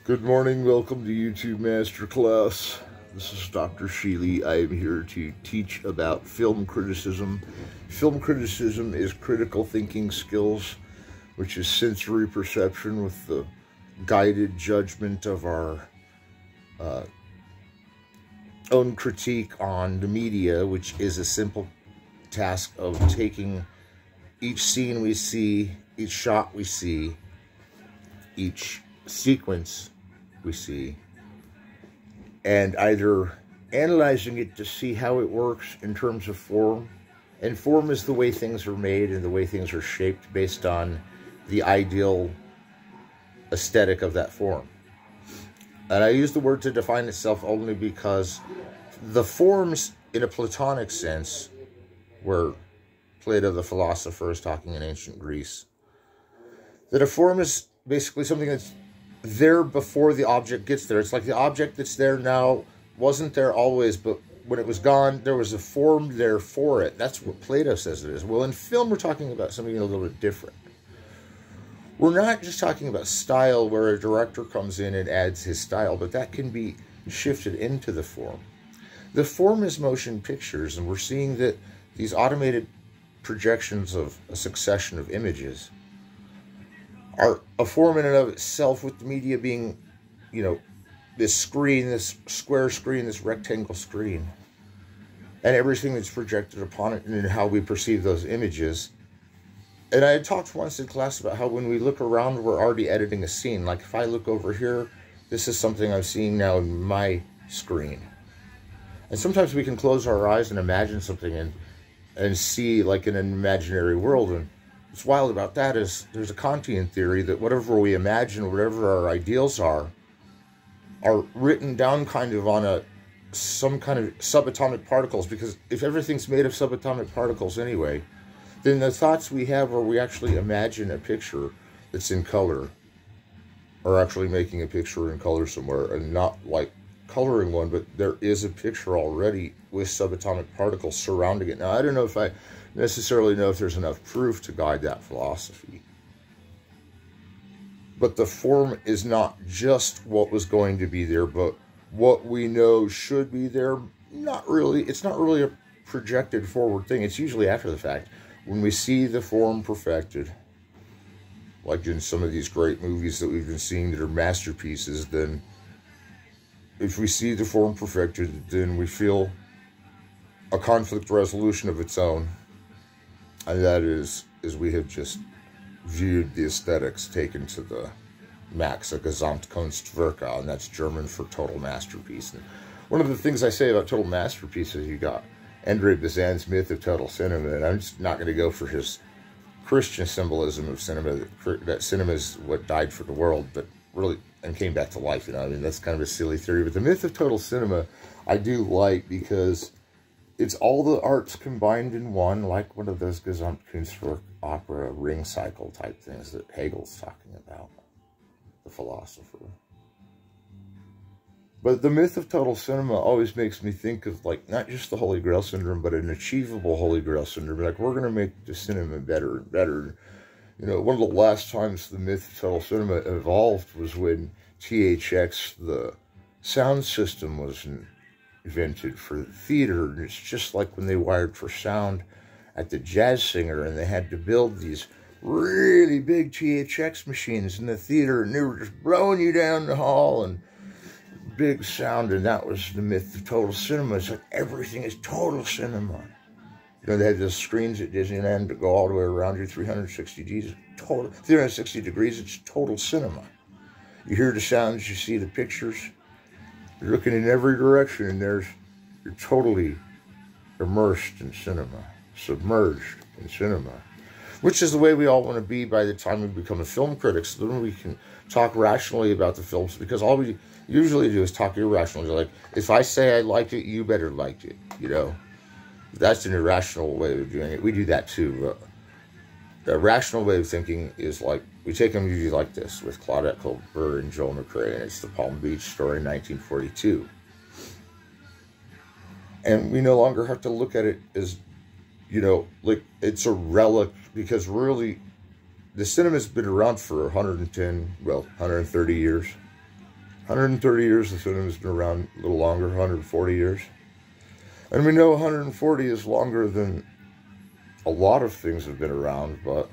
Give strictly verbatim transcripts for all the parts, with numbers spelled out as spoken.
Good morning, welcome to YouTube Masterclass. This is Doctor Sheley. I am here to teach about film criticism. Film criticism is critical thinking skills, which is sensory perception with the guided judgment of our uh, own critique on the media, which is a simple task of taking each scene we see, each shot we see, each sequence we see, and either analyzing it to see how it works in terms of form. And form is the way things are made and the way things are shaped based on the ideal aesthetic of that form. And I use the word to define itself only because the forms in a Platonic sense, where Plato the philosopher is talking in ancient Greece, that a form is basically something that's there before the object gets there. It's like the object that's there now wasn't there always, but when it was gone, there was a form there for it. That's what Plato says it is. Well, in film, we're talking about something a little bit different. We're not just talking about style, where a director comes in and adds his style, but that can be shifted into the form. The form is motion pictures, and we're seeing that these automated projections of a succession of images are a form in and of itself, with the media being, you know, this screen, this square screen, this rectangle screen, and everything that's projected upon it and how we perceive those images. And I had talked once in class about how when we look around, we're already editing a scene. Like if I look over here, this is something I'm seeing now in my screen. And sometimes we can close our eyes and imagine something and, and see like in an imaginary world. And what's wild about that is there's a Kantian theory that whatever we imagine, whatever our ideals are, are written down kind of on a some kind of subatomic particles, because if everything's made of subatomic particles anyway, then the thoughts we have where we actually imagine a picture that's in color are actually making a picture in color somewhere, and not like coloring one, but there is a picture already with subatomic particles surrounding it. Now, I don't know if I necessarily know if there's enough proof to guide that philosophy, but the form is not just what was going to be there, but what we know should be there. Not really, it's not really a projected forward thing. It's usually after the fact, when we see the form perfected, like in some of these great movies that we've been seeing that are masterpieces. Then if we see the form perfected, then we feel a conflict resolution of its own. And that is, is we have just viewed the aesthetics taken to the max, a Gesamtkunstwerk, and that's German for total masterpiece. And one of the things I say about total masterpiece is you got Andre Bazin's myth of total cinema, and I'm just not going to go for his Christian symbolism of cinema, that, that cinema is what died for the world, but really, and came back to life, you know, I mean, that's kind of a silly theory, but the myth of total cinema I do like, because it's all the arts combined in one, like one of those Gesamtkunstwerk opera ring cycle type things that Hegel's talking about, the philosopher. But the myth of total cinema always makes me think of, like, not just the Holy Grail syndrome, but an achievable Holy Grail syndrome. Like, we're going to make the cinema better and better. You know, one of the last times the myth of total cinema evolved was when T H X, the sound system, was invented for the theater. And it's just like when they wired for sound at the Jazz Singer, and they had to build these really big T H X machines in the theater, and they were just blowing you down the hall, and big sound. And that was the myth of total cinema. It's like everything is total cinema. You know, they had those screens at Disneyland that go all the way around you, three hundred sixty degrees, total, three hundred sixty degrees, it's total cinema. You hear the sounds, you see the pictures, you're looking in every direction, and there's, you're totally immersed in cinema, submerged in cinema, which is the way we all want to be by the time we become a film critic, so then we can talk rationally about the films, because all we usually do is talk irrationally. Like, if I say I liked it, you better like it, you know? That's an irrational way of doing it. We do that too. Uh, the rational way of thinking is like, we take a movie like this with Claudette Colbert and Joel McCrea, and it's the Palm Beach Story, nineteen forty-two. And we no longer have to look at it as, you know, like it's a relic, because really the cinema's been around for one hundred ten, well, one hundred thirty years. one hundred thirty years, the cinema's been around a little longer, one hundred forty years. And we know one hundred forty is longer than a lot of things have been around, but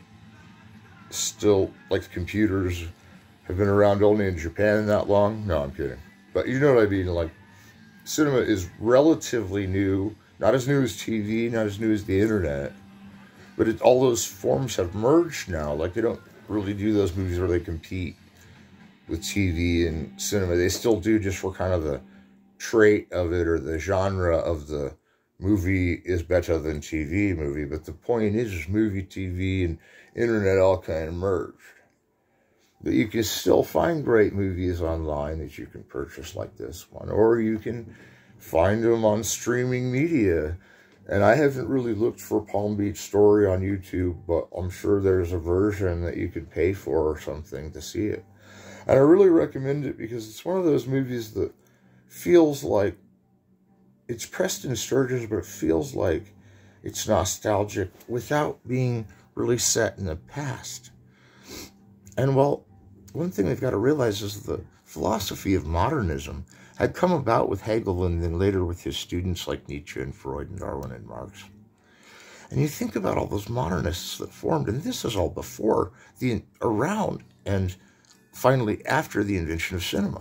still, like computers have been around only in Japan that long. No, I'm kidding. But you know what I mean, like, cinema is relatively new, not as new as T V, not as new as the internet, but it, all those forms have merged now. Like, they don't really do those movies where they compete with T V and cinema. They still do, just for kind of the trait of it or the genre of the movie is better than T V movie. But the point is, is movie, T V, and internet all kind of merged. But you can still find great movies online that you can purchase like this one, or you can find them on streaming media. And I haven't really looked for Palm Beach Story on YouTube, but I'm sure there's a version that you could pay for or something to see it. And I really recommend it because it's one of those movies that feels like it's Preston Sturges, but it feels like it's nostalgic without being really set in the past. And well, one thing we've got to realize is the philosophy of modernism had come about with Hegel and then later with his students like Nietzsche and Freud and Darwin and Marx. And you think about all those modernists that formed, and this is all before, the around, and finally after the invention of cinema.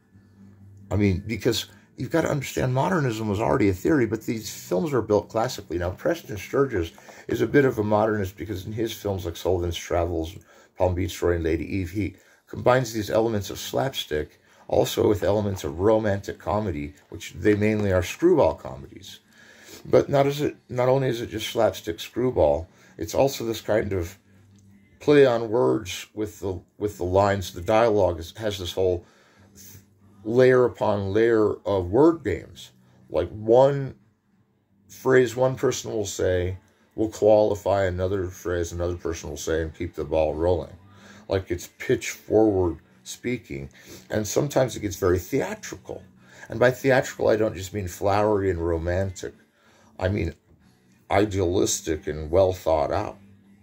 I mean, because you've got to understand modernism was already a theory, but these films were built classically. Now, Preston Sturges is a bit of a modernist because in his films like Sullivan's Travels, Palm Beach Story, and Lady Eve, he combines these elements of slapstick also with elements of romantic comedy, which they mainly are screwball comedies. But not, is it, not only is it just slapstick screwball, it's also this kind of play on words with the, with the lines. The dialogue is, has this whole layer upon layer of word games. Like one phrase one person will say will qualify another phrase another person will say and keep the ball rolling. Like it's pitch forward speaking. And sometimes it gets very theatrical. And by theatrical, I don't just mean flowery and romantic. I mean idealistic and well thought out.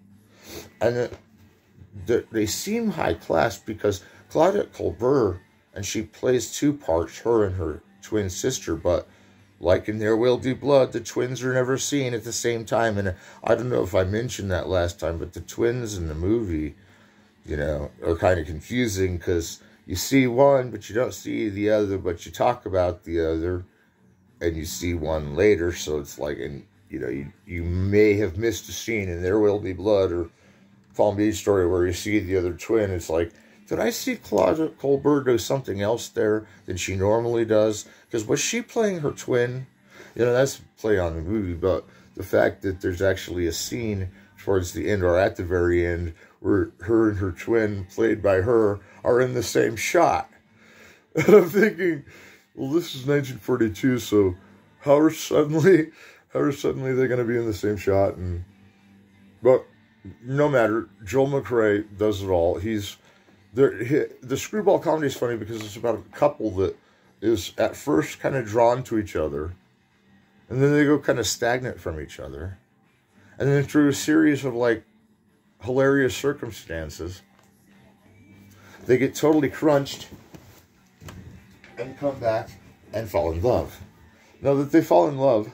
And it, they, they seem high class because Claudette Colbert, and she plays two parts, her and her twin sister, but like in There Will Be Blood, the twins are never seen at the same time. And I don't know if I mentioned that last time, but the twins in the movie, you know, are kind of confusing because you see one, but you don't see the other, but you talk about the other, and you see one later. So it's like, and you know, you, you may have missed a scene in There Will Be Blood or Palm Beach Story where you see the other twin. It's like, did I see Claudette Colbert do something else there than she normally does? Because was she playing her twin? You know, that's a play on the movie, but the fact that there's actually a scene towards the end or at the very end where her and her twin, played by her, are in the same shot. And I'm thinking, well, this is nineteen forty-two, so how are suddenly, how are suddenly they going to be in the same shot? And but no matter, Joel McCrea does it all. He's The, the screwball comedy is funny because it's about a couple that is at first kind of drawn to each other, and then they go kind of stagnant from each other. And then through a series of like hilarious circumstances, they get totally crunched and come back and fall in love. Now that they fall in love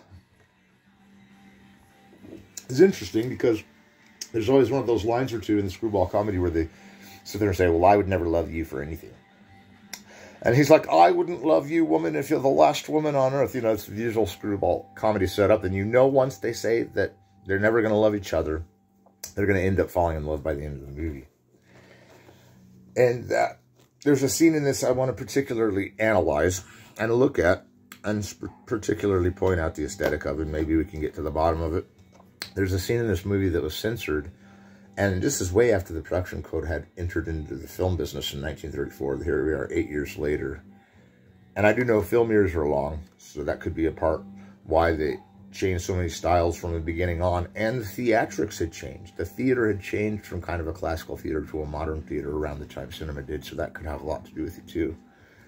is interesting because there's always one of those lines or two in the screwball comedy where they sit there and say, well, I would never love you for anything. And he's like, I wouldn't love you, woman, if you're the last woman on earth. You know, it's the usual screwball comedy setup. And you know once they say that they're never going to love each other, they're going to end up falling in love by the end of the movie. And uh, there's a scene in this I want to particularly analyze and look at and particularly point out the aesthetic of it. Maybe we can get to the bottom of it. There's a scene in this movie that was censored. And this is way after the production code had entered into the film business in nineteen thirty-four. Here we are eight years later. And I do know film years are long, so that could be a part why they changed so many styles from the beginning on. And the theatrics had changed. The theater had changed from kind of a classical theater to a modern theater around the time cinema did, so that could have a lot to do with it too.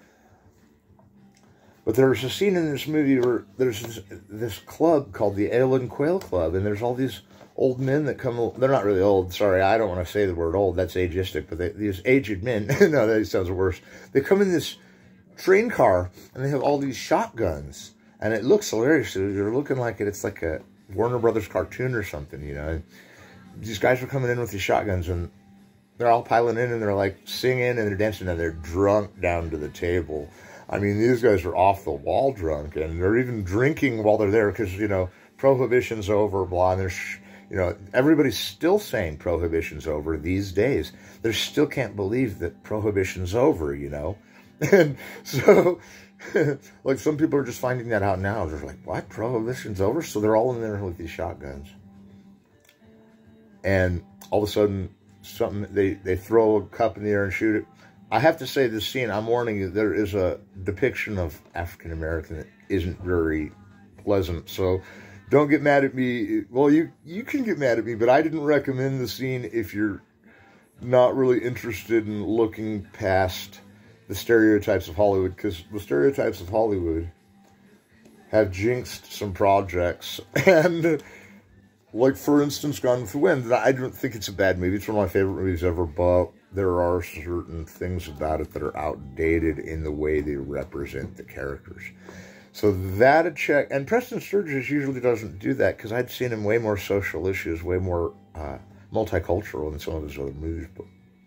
But there's a scene in this movie where there's this, this club called the Ale and Quail Club, and there's all these old men that come, they're not really old, sorry, I don't want to say the word old, that's ageistic, but they, these aged men, no, that sounds worse. They come in this train car, and they have all these shotguns, and it looks hilarious. You're looking like it, it's like a Warner Brothers cartoon or something, you know. These guys are coming in with these shotguns, and they're all piling in, and they're like singing, and they're dancing, and they're drunk down to the table. I mean, these guys are off the wall drunk, and they're even drinking while they're there, because, you know, prohibition's over, blah, and there's, you know, everybody's still saying prohibition's over these days. They still can't believe that prohibition's over, you know. And so, like, some people are just finding that out now. They're like, what? Prohibition's over? So they're all in there with these shotguns. And all of a sudden, something, they, they throw a cup in the air and shoot it. I have to say, this scene, I'm warning you, there is a depiction of African American that isn't very pleasant. So don't get mad at me. Well, you, you can get mad at me, but I didn't recommend the scene if you're not really interested in looking past the stereotypes of Hollywood, because the stereotypes of Hollywood have jinxed some projects. And, like, for instance, Gone with the Wind, I don't think it's a bad movie. It's one of my favorite movies ever, but there are certain things about it that are outdated in the way they represent the characters. So that a check. And Preston Sturges usually doesn't do that, because I'd seen him way more social issues, way more uh, multicultural in some of his other movies. But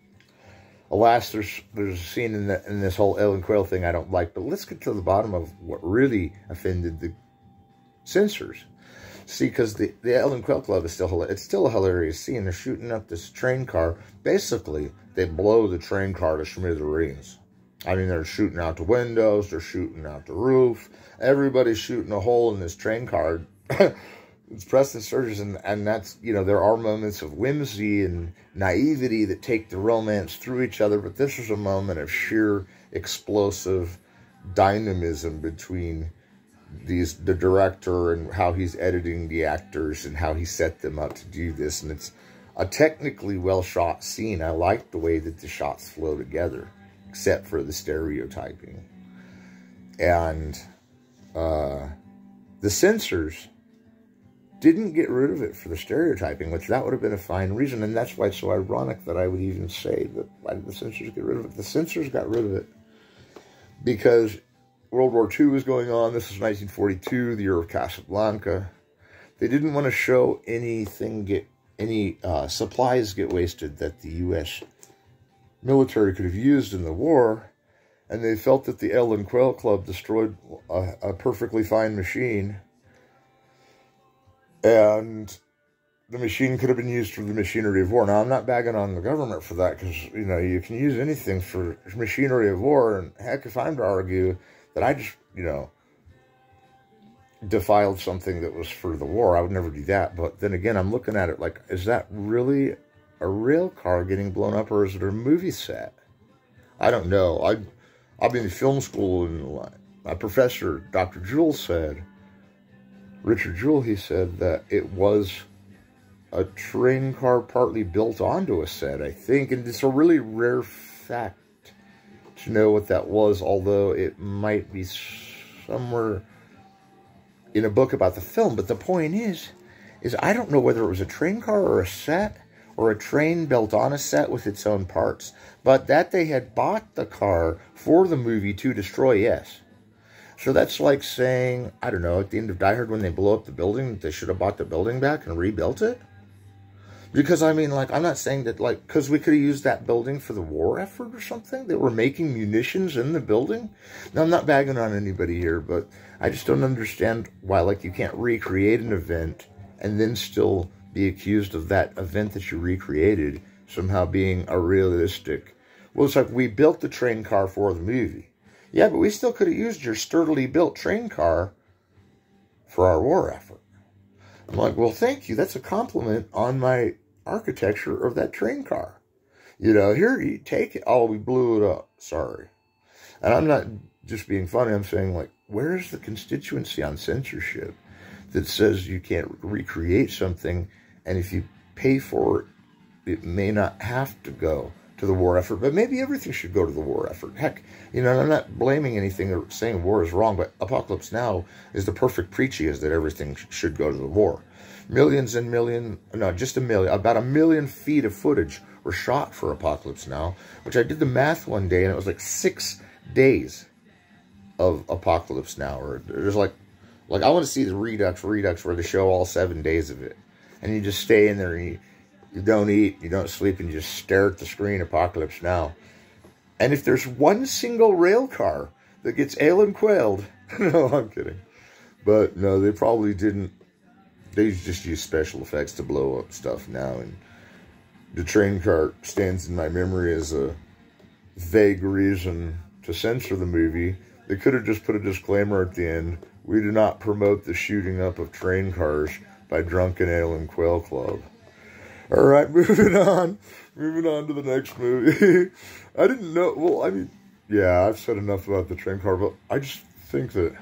alas, there's there's a scene in, the, in this whole Ellen Quayle thing I don't like. But let's get to the bottom of what really offended the censors. See, because the, the Ellen Quayle Club is still, it's still a hilarious scene. They're shooting up this train car. Basically, they blow the train car to smithereens. I mean, they're shooting out the windows. They're shooting out the roof. Everybody's shooting a hole in this train car. It's Preston Sturges, and, and that's, you know, there are moments of whimsy and naivety that take the romance through each other, but this was a moment of sheer explosive dynamism between these, the director and how he's editing the actors and how he set them up to do this. And it's a technically well-shot scene. I like the way that the shots flow together, except for the stereotyping. And uh, the censors didn't get rid of it for the stereotyping, which that would have been a fine reason. And that's why it's so ironic that I would even say that, why did the censors get rid of it? The censors got rid of it because World War Two was going on. This is nineteen forty-two, the year of Casablanca. They didn't want to show anything get, any uh, supplies get wasted that the U S military could have used in the war. And they felt that the Ellen Quayle Club destroyed a, a perfectly fine machine. And the machine could have been used for the machinery of war. Now, I'm not bagging on the government for that, because, you know, you can use anything for machinery of war. And heck, if I'm to argue that I just, you know, defiled something that was for the war, I would never do that. But then again, I'm looking at it like, is that really a real car getting blown up, or is it a movie set? I don't know. I, I've been in film school, and my professor, Doctor Jewell, said, Richard Jewell, he said that it was a train car partly built onto a set, I think. And it's a really rare fact to know what that was, although it might be somewhere in a book about the film. But the point is, is I don't know whether it was a train car or a set, or a train built on a set with its own parts. But that they had bought the car for the movie to destroy, yes. So that's like saying, I don't know, at the end of Die Hard, when they blow up the building, they should have bought the building back and rebuilt it? Because, I mean, like, I'm not saying that, like, because we could have used that building for the war effort or something. They were making munitions in the building. Now, I'm not bagging on anybody here, but I just don't understand why, like, you can't recreate an event and then still be accused of that event that you recreated somehow being a realistic. Well, it's like, we built the train car for the movie. Yeah, but we still could have used your sturdily built train car for our war effort. I'm like, well, thank you. That's a compliment on my architecture of that train car. You know, here, you take it. Oh, we blew it up. Sorry. And I'm not just being funny. I'm saying, like, where's the constituency on censorship that says you can't recreate something, and if you pay for it, it may not have to go to the war effort, but maybe everything should go to the war effort. Heck, you know, I'm not blaming anything or saying war is wrong, but Apocalypse Now is the perfect preachy, is that everything should go to the war. Millions and million, no, just a million, about a million feet of footage were shot for Apocalypse Now, which I did the math one day, and it was like six days of Apocalypse Now, or there's like, like I want to see the Redux Redux where they show all seven days of it, and you just stay in there and you, you don't eat, you don't sleep, and you just stare at the screen. Apocalypse Now, and if there's one single rail car that gets Alan quailed, no, I'm kidding, but no, they probably didn't. They just use special effects to blow up stuff now, and the train car stands in my memory as a vague reason to censor the movie. They could have just put a disclaimer at the end. We do not promote the shooting up of train cars by Drunken Ale and Quail Club. All right, moving on. Moving on to the next movie. I didn't know. Well, I mean, yeah, I've said enough about the train car, but I just think that,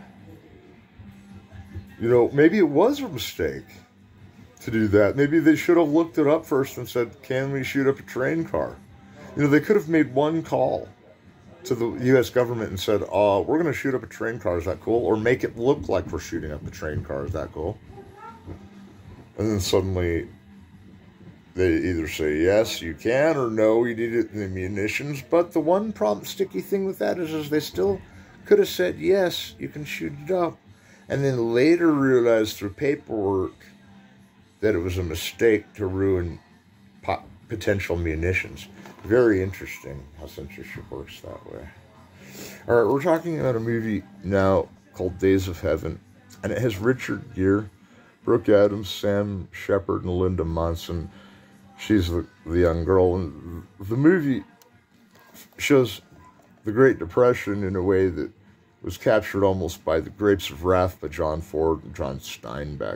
you know, maybe it was a mistake to do that. Maybe they should have looked it up first and said, can we shoot up a train car? You know, they could have made one call to the U S government and said, uh, we're going to shoot up a train car, is that cool? Or make it look like we're shooting up a train car, is that cool? And then suddenly they either say, yes, you can, or no, we need it in the munitions. But the one problem, sticky thing with that is, is they still could have said, yes, you can shoot it up. And then later realized through paperwork that it was a mistake to ruin pot potential munitions. Very interesting how censorship works that way. All right, we're talking about a movie now called Days of Heaven, and it has Richard Gere, Brooke Adams, Sam Shepard, and Linda Monson. She's the, the young girl, and the movie shows the Great Depression in a way that was captured almost by The Grapes of Wrath by John Ford and John Steinbeck.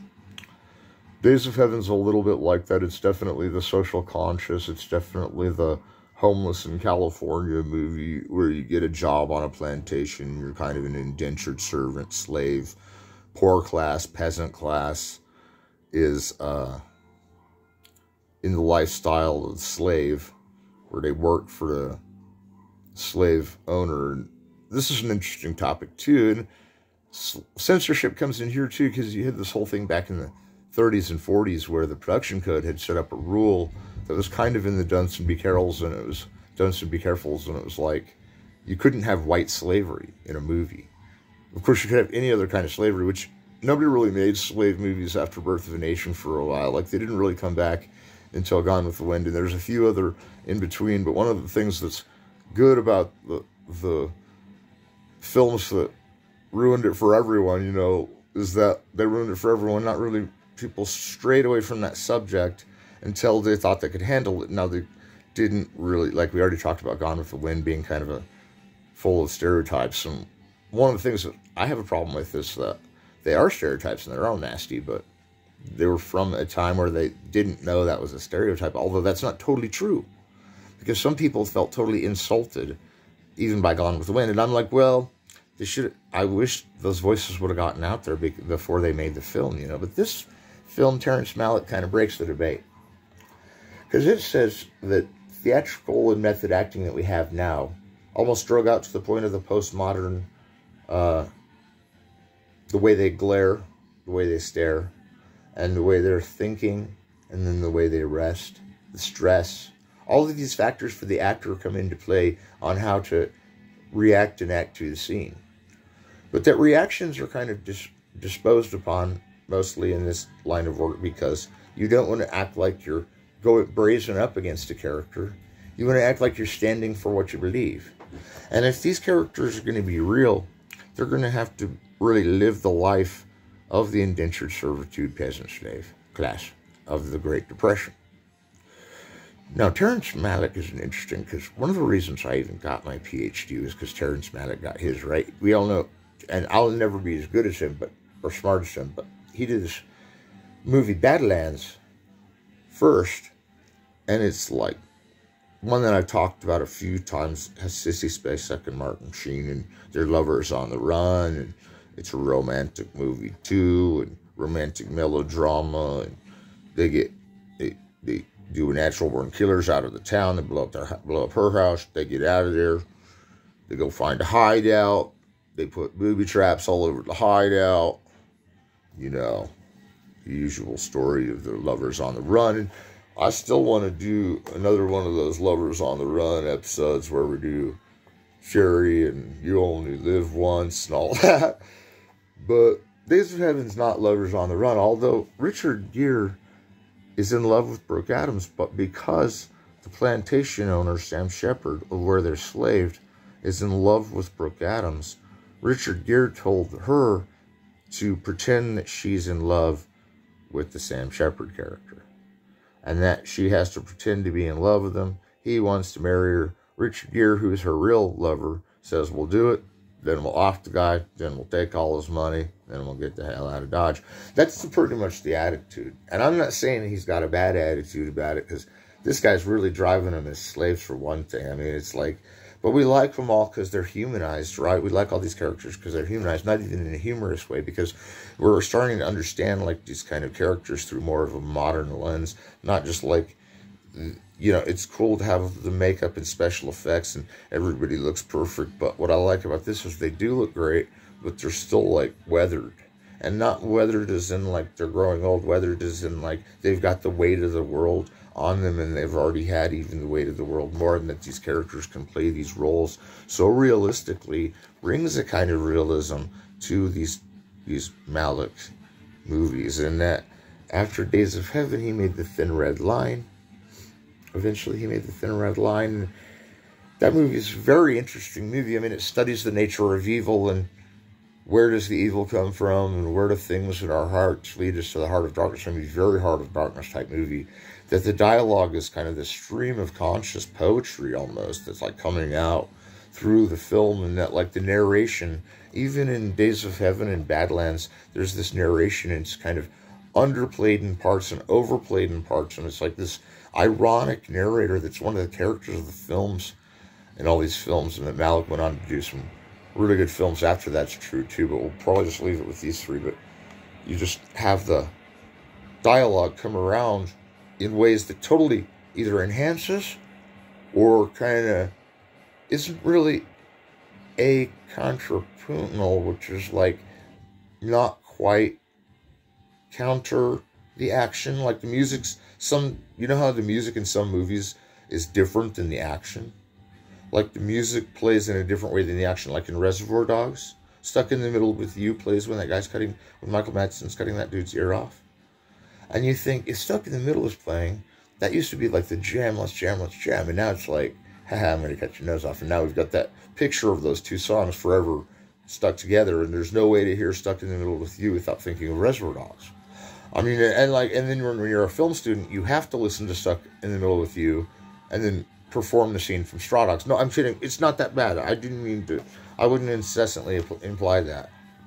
Days of Heaven's a little bit like that. It's definitely the social conscious. It's definitely the homeless in California movie where you get a job on a plantation. You're kind of an indentured servant, slave. Poor class, peasant class is uh, in the lifestyle of the slave, where they work for the slave owner. This is an interesting topic too, and censorship comes in here too, because you had this whole thing back in the thirties and forties where the production code had set up a rule that was kind of in the Dunstan Be Carols, and it was Dunstan Be Carefuls, and it was like you couldn't have white slavery in a movie. Of course, you could have any other kind of slavery, which nobody really made slave movies after Birth of a Nation for a while. Like, they didn't really come back until Gone with the Wind, and there's a few other in between. But one of the things that's good about the the films that ruined it for everyone, you know, is that they ruined it for everyone. Not really people strayed away from that subject until they thought they could handle it. Now, they didn't really, like we already talked about Gone with the Wind being kind of a full of stereotypes. And one of the things that I have a problem with is that they are stereotypes and they're all nasty, but they were from a time where they didn't know that was a stereotype, although that's not totally true, because some people felt totally insulted even by Gone with the Wind. And I'm like, well, they should, I wish those voices would have gotten out there before they made the film, you know. But this film, Terrence Malick kind of breaks the debate, because it says that theatrical and method acting that we have now almost drug out to the point of the postmodern, uh, the way they glare, the way they stare, and the way they're thinking, and then the way they rest, the stress. All of these factors for the actor come into play on how to react and act to the scene. But that reactions are kind of dis disposed upon mostly in this line of work, because you don't want to act like you're going brazen up against a character. You want to act like you're standing for what you believe. And if these characters are going to be real, they're going to have to really live the life of the indentured servitude peasant slave class of the Great Depression. Now, Terrence Malick is an interesting, because one of the reasons I even got my P H D was because Terrence Malick got his, right? We all know, and I'll never be as good as him, but or smart as him, but he did this movie Badlands first, and it's like one that I've talked about a few times. Has Sissy Spacek and Martin Sheen, and their lovers on the run, and it's a romantic movie too, and romantic melodrama, and they get they they do natural born killers out of the town. They blow up their blow up her house. They get out of there. They go find a hideout. They put booby traps all over the hideout. You know, the usual story of the lovers on the run. And I still want to do another one of those lovers on the run episodes where we do Sherry and You Only Live Once and all that. But Days of Heaven's not Lovers on the Run, although Richard Gere is in love with Brooke Adams, but because the plantation owner, Sam Shepard, of where they're slaved, is in love with Brooke Adams, Richard Gere told her to pretend that she's in love with the Sam Shepard character, and that she has to pretend to be in love with him. He wants to marry her. Richard Gere, who is her real lover, says, we'll do it, then we'll off the guy, then we'll take all his money, then we'll get the hell out of Dodge. That's pretty much the attitude. And I'm not saying he's got a bad attitude about it, because this guy's really driving them as slaves for one thing. I mean, it's like, but we like them all because they're humanized, right? We like all these characters because they're humanized, not even in a humorous way, because we're starting to understand like these kind of characters through more of a modern lens, not just like, you know, it's cool to have the makeup and special effects and everybody looks perfect. But what I like about this is they do look great, but they're still like weathered. And not weathered as in like they're growing old, weathered as in like they've got the weight of the world on them, and they've already had even the weight of the world more, and that these characters can play these roles so realistically, brings a kind of realism to these these Malick movies. And that after Days of Heaven, he made The Thin Red Line. Eventually, he made The Thin Red Line. That movie is a very interesting movie. I mean, it studies the nature of evil and where does the evil come from, and where do things in our hearts lead us to the heart of darkness. I mean, very Heart of Darkness type movie. That the dialogue is kind of this stream of conscious poetry almost that's like coming out through the film, and that like the narration, even in Days of Heaven and Badlands, there's this narration, and it's kind of underplayed in parts and overplayed in parts, and it's like this ironic narrator that's one of the characters of the films in all these films. And that Malick went on to do some really good films after that's true too, but we'll probably just leave it with these three. But you just have the dialogue come around in ways that totally either enhances or kind of isn't really a contrapuntal, which is like not quite counter the action. Like the music's some, you know how the music in some movies is different than the action? Like the music plays in a different way than the action. Like in Reservoir Dogs, Stuck in the Middle with You plays when that guy's cutting, when Michael Madsen's cutting that dude's ear off. And you think, if Stuck in the Middle is playing, that used to be like the jam, let's jam, let's jam. And now it's like, haha, I'm going to cut your nose off. And now we've got that picture of those two songs forever stuck together. And there's no way to hear Stuck in the Middle with You without thinking of Reservoir Dogs. I mean, and like, and then when you're a film student, you have to listen to Stuck in the Middle with You and then perform the scene from Straw Dogs. No, I'm kidding. It's not that bad. I didn't mean to, I wouldn't incessantly imply that.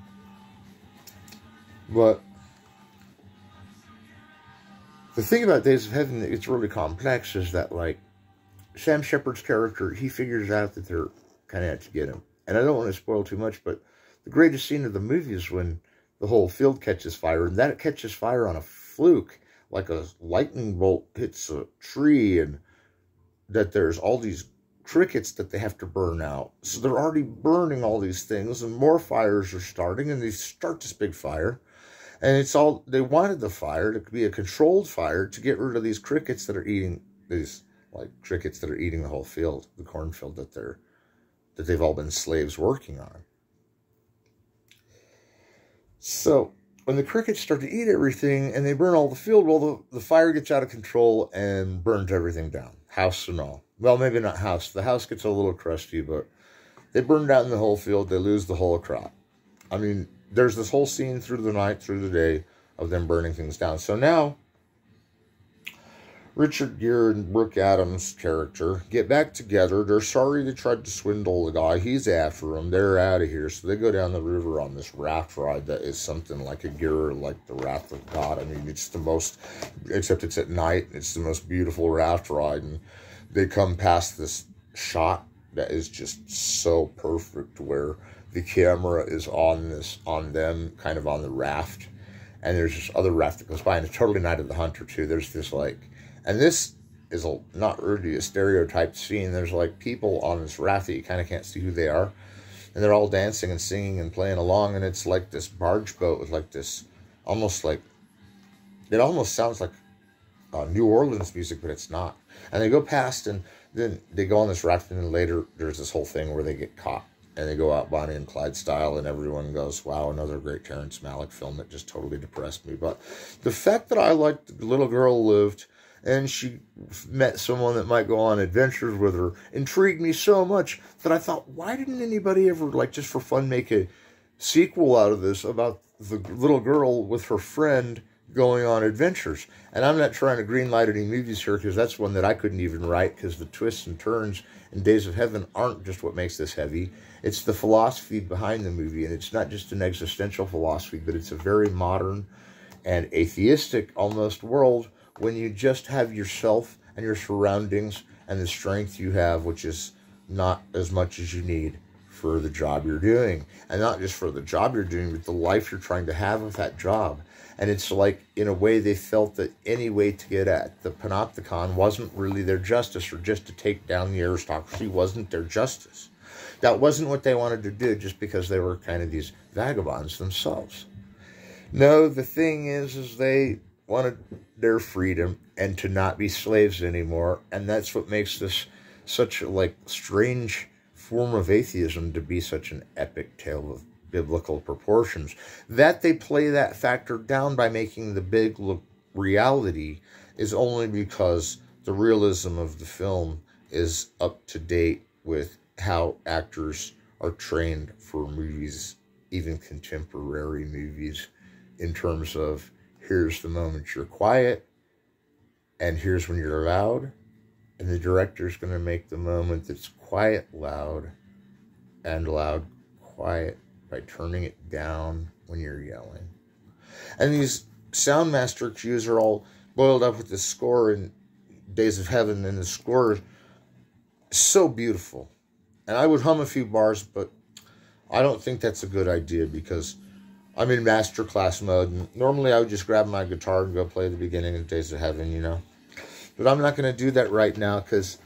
But the thing about Days of Heaven that gets really complex is that, like, Sam Shepard's character, he figures out that they're kind of out to get him. And I don't want to spoil too much, but the greatest scene of the movie is when the whole field catches fire, and that it catches fire on a fluke, like a lightning bolt hits a tree, and that there's all these crickets that they have to burn out. So they're already burning all these things, and more fires are starting, and they start this big fire. And it's all, they wanted the fire to be a controlled fire to get rid of these crickets that are eating, these, like, crickets that are eating the whole field, the cornfield that they're, that they've all been slaves working on. So, when the crickets start to eat everything and they burn all the field, well, the, the fire gets out of control and burns everything down. House and all. Well, maybe not house. The house gets a little crusty, but they burn down the whole field. They lose the whole crop. I mean, there's this whole scene through the night, through the day, of them burning things down. So now, Richard Gere and Brooke Adams' character get back together. They're sorry they tried to swindle the guy. He's after them. They're out of here. So they go down the river on this raft ride that is something like a Gere, like the Wrath of God. I mean, it's the most, except it's at night. It's the most beautiful raft ride. And they come past this shot that is just so perfect, where the camera is on this, on them, kind of on the raft. And there's this other raft that goes by, and it's totally Night of the Hunter too. There's this like, and this is a, not really a stereotyped scene. There's like people on this raft that you kind of can't see who they are. And they're all dancing and singing and playing along. And it's like this barge boat with like this, almost like, it almost sounds like uh, New Orleans music, but it's not. And they go past, and then they go on this raft, and then later there's this whole thing where they get caught, and they go out Bonnie and Clyde style, and everyone goes, wow, another great Terrence Malick film that just totally depressed me. But the fact that I liked the little girl lived, and she met someone that might go on adventures with her, intrigued me so much that I thought, why didn't anybody ever, like, just for fun, make a sequel out of this about the little girl with her friend going on adventures? And I'm not trying to greenlight any movies here, because that's one that I couldn't even write, because the twists and turns in Days of Heaven aren't just what makes this heavy. It's the philosophy behind the movie, and it's not just an existential philosophy, but it's a very modern and atheistic almost world when you just have yourself and your surroundings and the strength you have, which is not as much as you need for the job you're doing. And not just for the job you're doing, but the life you're trying to have with that job. And it's like, in a way, they felt that any way to get at the panopticon wasn't really their justice, or just to take down the aristocracy wasn't their justice. That wasn't what they wanted to do, just because they were kind of these vagabonds themselves. No, the thing is, is they wanted their freedom and to not be slaves anymore. And that's what makes this such a, like, strange form of atheism to be such an epic tale of biblical proportions. That they play that factor down by making the big look reality is only because the realism of the film is up to date with how actors are trained for movies, even contemporary movies, in terms of, here's the moment you're quiet, and here's when you're loud, and the director's going to make the moment that's quiet loud, and loud quiet, by turning it down when you're yelling. And these sound master cues are all boiled up with the score in Days of Heaven, and the score is so beautiful. And I would hum a few bars, but I don't think that's a good idea, because I'm in masterclass mode, and normally I would just grab my guitar and go play the beginning of Days of Heaven, you know. But I'm not going to do that right now, because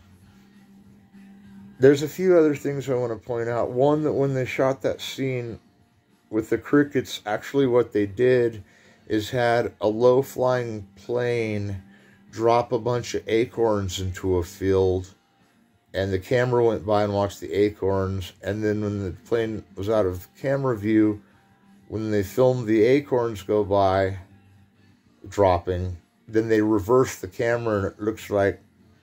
there's a few other things I want to point out. One, that when they shot that scene with the crickets, actually what they did is had a low-flying plane drop a bunch of acorns into a field, and the camera went by and watched the acorns, and then when the plane was out of camera view, when they filmed the acorns go by dropping, then they reverse the camera, and it looks like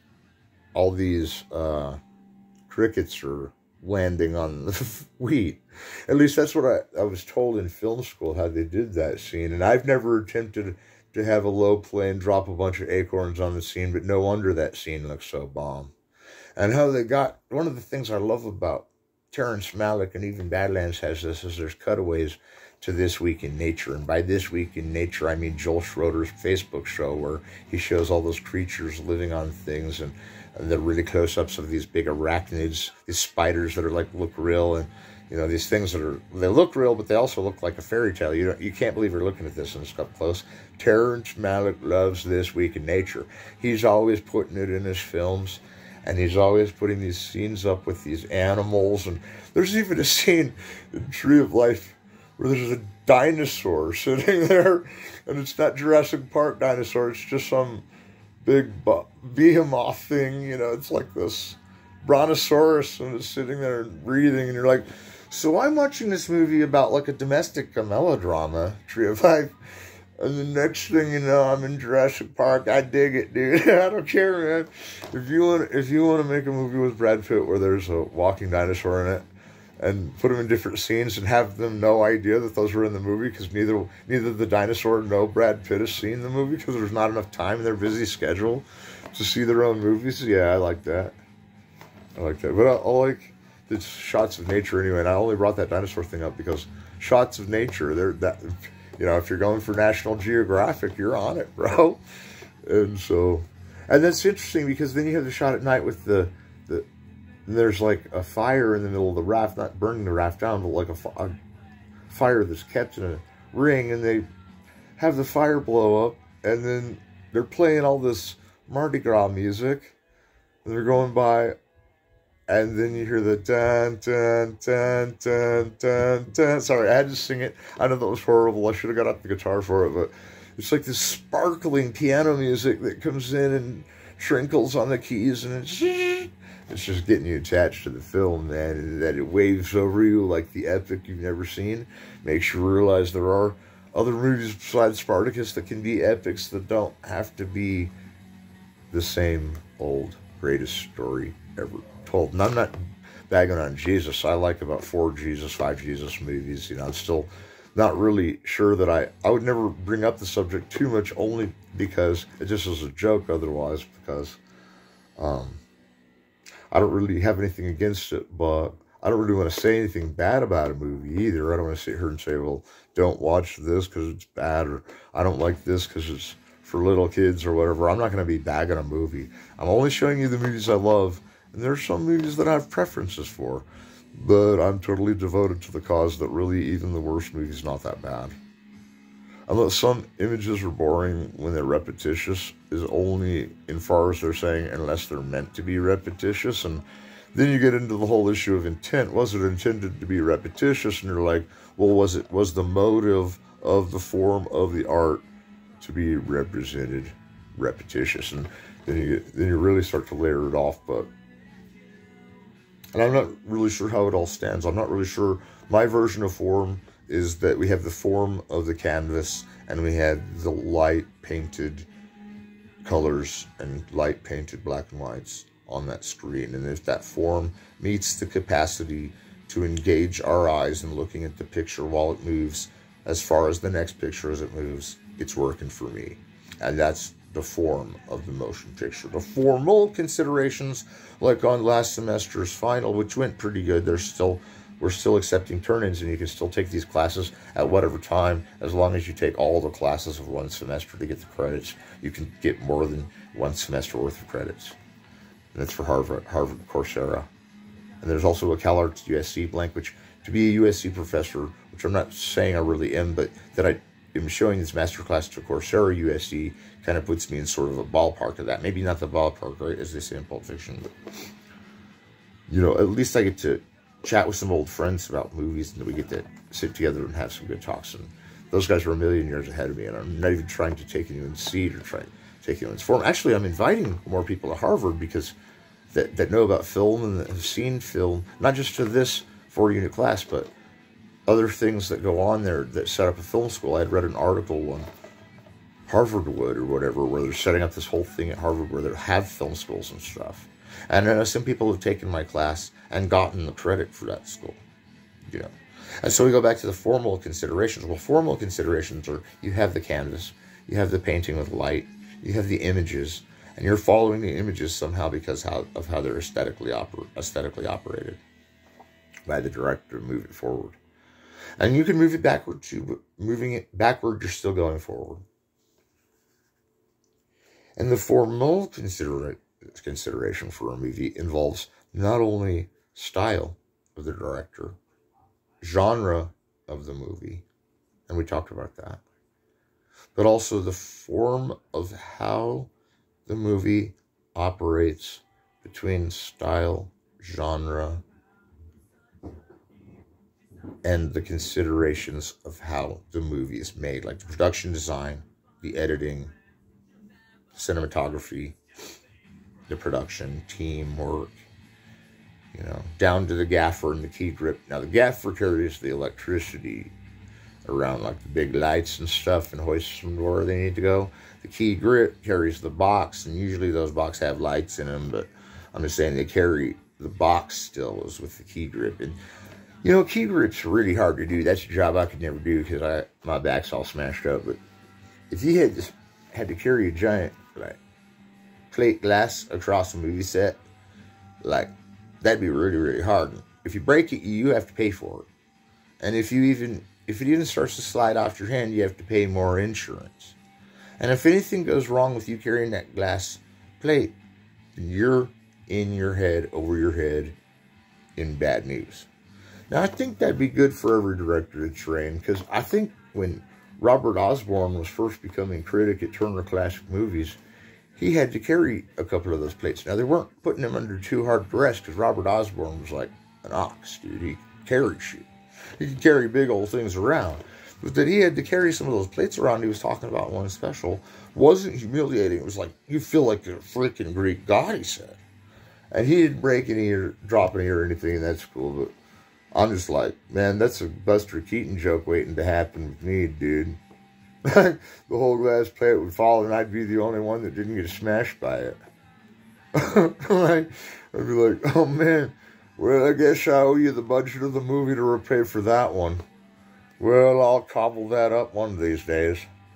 all these uh, crickets are landing on the wheat. At least that's what I, I was told in film school, how they did that scene. And I've never attempted to have a low plane drop a bunch of acorns on the scene, but no wonder that scene looks so bomb. And how they got, one of the things I love about Terrence Malick, and even Badlands has this, is there's cutaways to This Week in Nature. And by This Week in Nature, I mean Joel Schroeder's Facebook show, where he shows all those creatures living on things, and, and the really close-ups of these big arachnids, these spiders that are like, look real, and, you know, these things that are, they look real, but they also look like a fairy tale. You don't, you can't believe you're looking at this and it's up close. Terrence Malick loves This Week in Nature. He's always putting it in his films, and he's always putting these scenes up with these animals. And there's even a scene in Tree of Life where there's a dinosaur sitting there, and it's not Jurassic Park dinosaur, it's just some big behemoth thing, you know, it's like this brontosaurus, and it's sitting there and breathing, and you're like, so I'm watching this movie about like a domestic melodrama, Tree of Life, and the next thing you know, I'm in Jurassic Park. I dig it, dude. I don't care, man. If you want, if you want to make a movie with Brad Pitt where there's a walking dinosaur in it, and put them in different scenes and have them no idea that those were in the movie, because neither neither the dinosaur nor Brad Pitt has seen the movie because there's not enough time in their busy schedule to see their own movies. Yeah, I like that. I like that. But I, I like the shots of nature anyway. And I only brought that dinosaur thing up because shots of nature, they're that, you know, if you're going for National Geographic, you're on it, bro. And so, and that's interesting because then you have the shot at night with the, the, there's like a fire in the middle of the raft, not burning the raft down, but like a, a fire that's kept in a ring, and they have the fire blow up, and then they're playing all this Mardi Gras music, and they're going by, and then you hear the dun, dun, dun, dun, dun, dun. Sorry, I had to sing it. I know that was horrible. I should have got out the guitar for it, but it's like this sparkling piano music that comes in and trinkles on the keys, and it's, it's just getting you attached to the film, man, and that it waves over you like the epic you've never seen. Makes you realize there are other movies besides Spartacus that can be epics that don't have to be the same old greatest story ever told. And I'm not bagging on Jesus. I like about four Jesus, five Jesus movies. You know, I'm still not really sure that I, I would never bring up the subject too much, only because it just is a joke otherwise, because um, I don't really have anything against it, but I don't really want to say anything bad about a movie either. I don't want to sit here and say, well, don't watch this because it's bad, or I don't like this because it's for little kids or whatever. I'm not going to be bagging a movie. I'm only showing you the movies I love, and there's some movies that I have preferences for. But I'm totally devoted to the cause that really even the worst movie's not that bad. Unless some images are boring when they're repetitious, is only in far as they're saying unless they're meant to be repetitious. And then you get into the whole issue of intent. Was it intended to be repetitious? And you're like, well, was it was the motive of the form of the art to be represented repetitious? And then you get, then you really start to layer it off. But And I'm not really sure how it all stands. I'm not really sure. My version of form is that we have the form of the canvas and we have the light painted colors and light painted black and whites on that screen. And if that form meets the capacity to engage our eyes in looking at the picture while it moves as far as the next picture as it moves, it's working for me. And that's the form of the motion picture. The formal considerations, like on last semester's final, which went pretty good, there's still we're still accepting turn-ins, and you can still take these classes at whatever time, as long as you take all the classes of one semester to get the credits. You can get more than one semester worth of credits. And that's for Harvard, Harvard Coursera. And there's also a CalArts U S C blank, which to be a U S C professor, which I'm not saying I really am, but that I am showing this masterclass to Coursera U S C kind of puts me in sort of a ballpark of that. Maybe not the ballpark, right, as they say in Pulp Fiction, but, you know, at least I get to chat with some old friends about movies, and we get to sit together and have some good talks. And those guys are a million years ahead of me, and I'm not even trying to take anyone's seat or try to take anyone's form. Actually, I'm inviting more people to Harvard because that, that know about film and that have seen film, not just to this four-unit class, but other things that go on there that set up a film school. I had read an article on Harvard would or whatever, where they're setting up this whole thing at Harvard where they have film schools and stuff. And I know some people have taken my class and gotten the credit for that school, you know. And so we go back to the formal considerations. Well, formal considerations are you have the canvas, you have the painting with light, you have the images, and you're following the images somehow because how, of how they're aesthetically, oper aesthetically operated by the director to move it forward. And you can move it backward too, but moving it backward, you're still going forward. And the formal considera consideration for a movie involves not only style of the director, genre of the movie, and we talked about that, but also the form of how the movie operates between style, genre, and the considerations of how the movie is made, like the production design, the editing, cinematography, the production, teamwork, you know, down to the gaffer and the key grip. Now, the gaffer carries the electricity around, like the big lights and stuff, and hoists them to where they need to go. The key grip carries the box, and usually those boxes have lights in them, but I'm just saying they carry the box still is with the key grip. And, you know, key grip's really hard to do. That's a job I could never do because I my back's all smashed up. But if you had just had to carry a giant, like, plate glass across a movie set, like, that'd be really, really hard. If you break it, you have to pay for it. And if you even, if it even starts to slide off your hand, you have to pay more insurance. And if anything goes wrong with you carrying that glass plate, then you're in your head, over your head, in bad news. Now, I think that'd be good for every director to train, because I think when Robert Osborne was first becoming critic at Turner Classic Movies, he had to carry a couple of those plates. Now, they weren't putting him under too hard duress, because Robert Osborne was like an ox, dude. He carried shit. He could carry big old things around. but that he had to carry some of those plates around he was talking about one special wasn't humiliating. It was like, you feel like a freaking Greek god, he said. And he didn't break any or drop any or anything, and that's cool, but I'm just like, man, that's a Buster Keaton joke waiting to happen with me, dude. The whole glass plate would fall, and I'd be the only one that didn't get smashed by it. Like, I'd be like, oh, man, well, I guess I owe you the budget of the movie to repay for that one. Well, I'll cobble that up one of these days.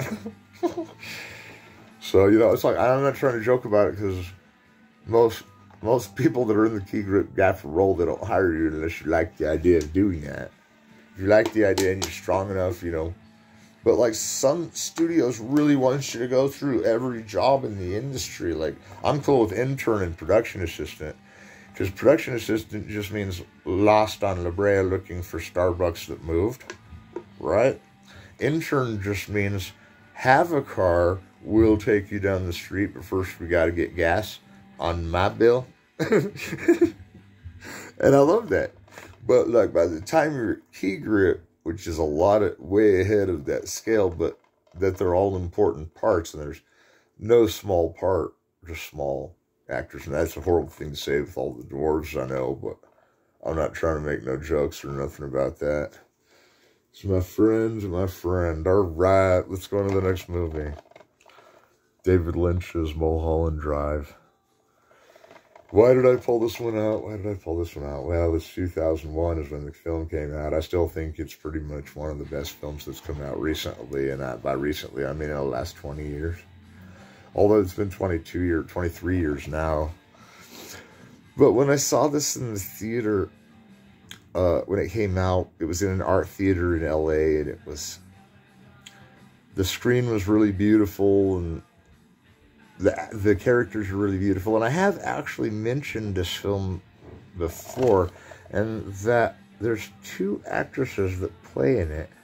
So, you know, it's like, I'm not trying to joke about it, because most most people that are in the key grip gaffer role, they don't hire you unless you like the idea of doing that. If you like the idea and you're strong enough, you know. But, like, some studios really want you to go through every job in the industry. Like, I'm cool with intern and production assistant. Because production assistant just means lost on La Brea looking for Starbucks that moved. Right? Intern just means have a car, we'll take you down the street, but first we got to get gas on my bill. And I love that. But, like, by the time you're at key grip, which is a lot of way ahead of that scale, but that they're all important parts, and there's no small part, just small actors. And that's a horrible thing to say with all the dwarves I know, but I'm not trying to make no jokes or nothing about that. It's my friends and my friend. All right, let's go on to the next movie. David Lynch's Mulholland Drive. Why did I pull this one out? Why did I pull this one out? Well, it's two thousand one is when the film came out. I still think it's pretty much one of the best films that's come out recently. And I, by recently, I mean in the last twenty years. Although it's been twenty-two years, twenty-three years now. But when I saw this in the theater, uh, when it came out, it was in an art theater in L A. And it was, the screen was really beautiful, and The, the characters are really beautiful. And I have actually mentioned this film before, and that there's two actresses that play in it.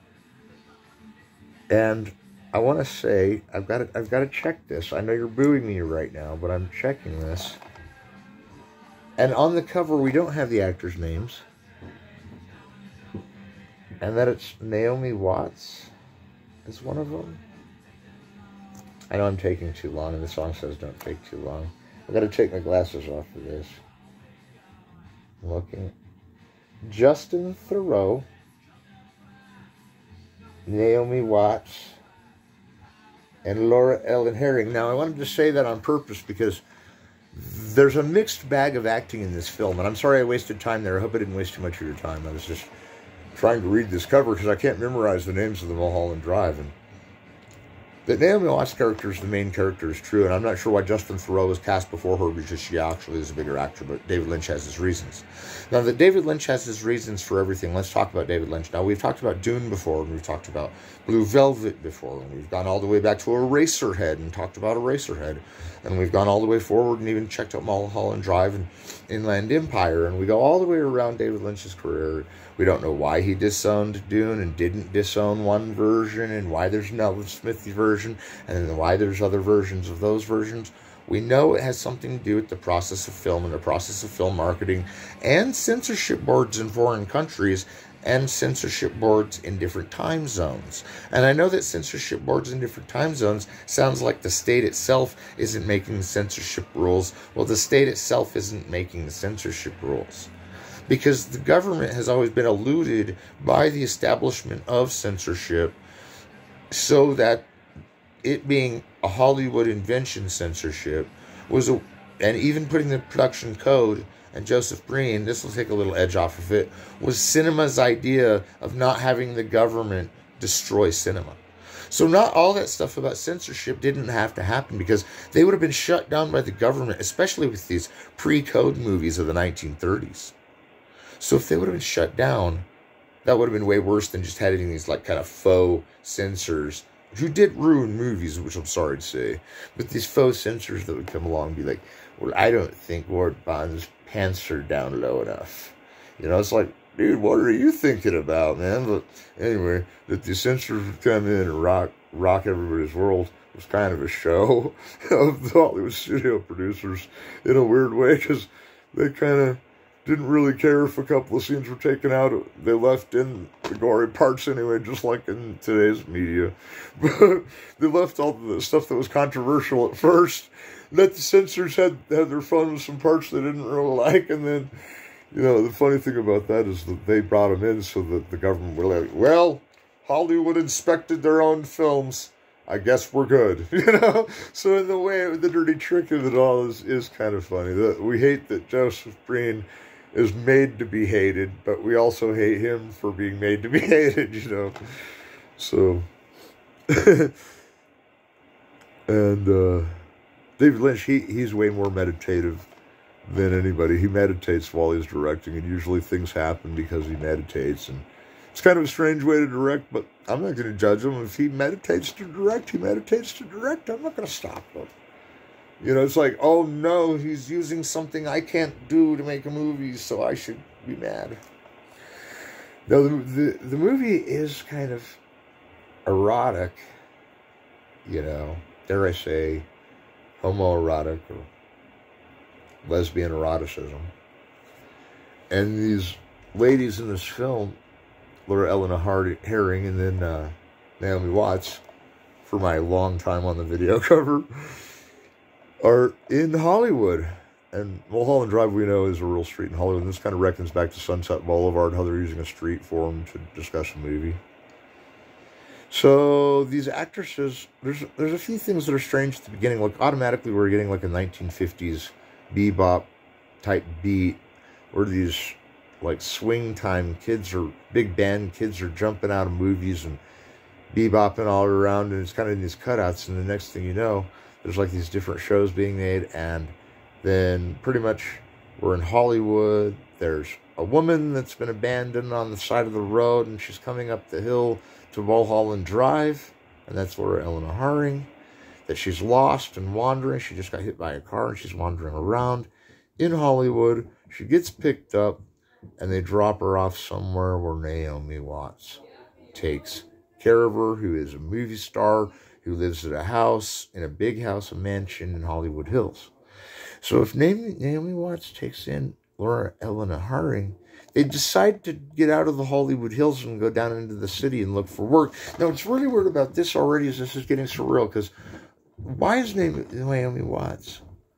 And I want to say, I've got to, I've got to check this. I know you're booing me right now, but I'm checking this. And on the cover, we don't have the actors' names. And that it's Naomi Watts is one of them. I know I'm taking too long, and the song says don't take too long. I've got to take my glasses off for this. I'm looking. Justin Theroux, Naomi Watts, and Laura Ellen Herring. Now, I wanted to say that on purpose because there's a mixed bag of acting in this film, and I'm sorry I wasted time there. I hope I didn't waste too much of your time. I was just trying to read this cover because I can't memorize the names of the Mulholland Drive, and that Naomi Watts' character is the main character is true, and I'm not sure why Justin Theroux was cast before her, because she actually is a bigger actor, but David Lynch has his reasons. Now that David Lynch has his reasons for everything, let's talk about David Lynch. Now, we've talked about Dune before, and we've talked about Blue Velvet before, and we've gone all the way back to Eraserhead and talked about Eraserhead, and we've gone all the way forward and even checked out Mulholland Drive and Inland Empire, and we go all the way around David Lynch's career. We don't know why he disowned Dune and didn't disown one version, and why there's another Smithy version, and then why there's other versions of those versions. We know it has something to do with the process of film and the process of film marketing and censorship boards in foreign countries and censorship boards in different time zones. And I know that censorship boards in different time zones sounds like the state itself isn't making the censorship rules. Well, the state itself isn't making the censorship rules, because the government has always been eluded by the establishment of censorship, so that it being a Hollywood invention, censorship was a, and even putting the production code, and Joseph Breen, this will take a little edge off of it, was cinema's idea of not having the government destroy cinema. So not all that stuff about censorship didn't have to happen, because they would have been shut down by the government, especially with these pre-code movies of the nineteen thirties. So if they would have been shut down, that would have been way worse than just having these like kind of faux censors who did ruin movies, which I'm sorry to say. But these faux censors that would come along and be like, well, I don't think Ward Bond's pants are down low enough. You know, it's like, dude, what are you thinking about, man? But anyway, that the censors would come in and rock, rock everybody's world was kind of a show of the Hollywood studio producers in a weird way, because they kind of didn't really care if a couple of scenes were taken out. They left in the gory parts anyway, just like in today's media. But they left all the stuff that was controversial at first. Let the censors had, had their fun with some parts they didn't really like. And then, you know, the funny thing about that is that they brought them in so that the government were like, well, Hollywood inspected their own films. I guess we're good, you know? So in the way, the dirty trick of it all is, is kind of funny. That we hate that Joseph Breen is made to be hated, but we also hate him for being made to be hated, you know? So, and uh, David Lynch, he, he's way more meditative than anybody. He meditates while he's directing, and usually things happen because he meditates, and it's kind of a strange way to direct, but I'm not going to judge him. If he meditates to direct, he meditates to direct. I'm not going to stop him. You know, it's like, oh no, he's using something I can't do to make a movie, so I should be mad. No, the, the, the movie is kind of erotic, you know, dare I say, homoerotic or lesbian eroticism. And these ladies in this film, Laura Elena Herring and then uh, Naomi Watts, for my long time on the video cover, are in Hollywood. And Mulholland Drive, we know, is a real street in Hollywood. And this kind of reckons back to Sunset Boulevard, how they're using a street form to discuss a movie. So these actresses, there's there's a few things that are strange at the beginning. Like automatically we're getting like a nineteen fifties bebop type beat, where these like swing time kids or big band kids are jumping out of movies and bebopping all around, and it's kind of in these cutouts, and the next thing you know, there's like these different shows being made, and then pretty much we're in Hollywood. There's a woman that's been abandoned on the side of the road, and she's coming up the hill to Mulholland Drive, and that's Laura Elena Herring, that she's lost and wandering. She just got hit by a car, and she's wandering around in Hollywood. She gets picked up, and they drop her off somewhere where Naomi Watts takes care of her, who is a movie star, who lives at a house, in a big house, a mansion in Hollywood Hills. So if Naomi, Naomi Watts takes in Laura Elena Herring, they decide to get out of the Hollywood Hills and go down into the city and look for work. Now, what's really weird about this already is this is getting surreal, because why is Naomi Watts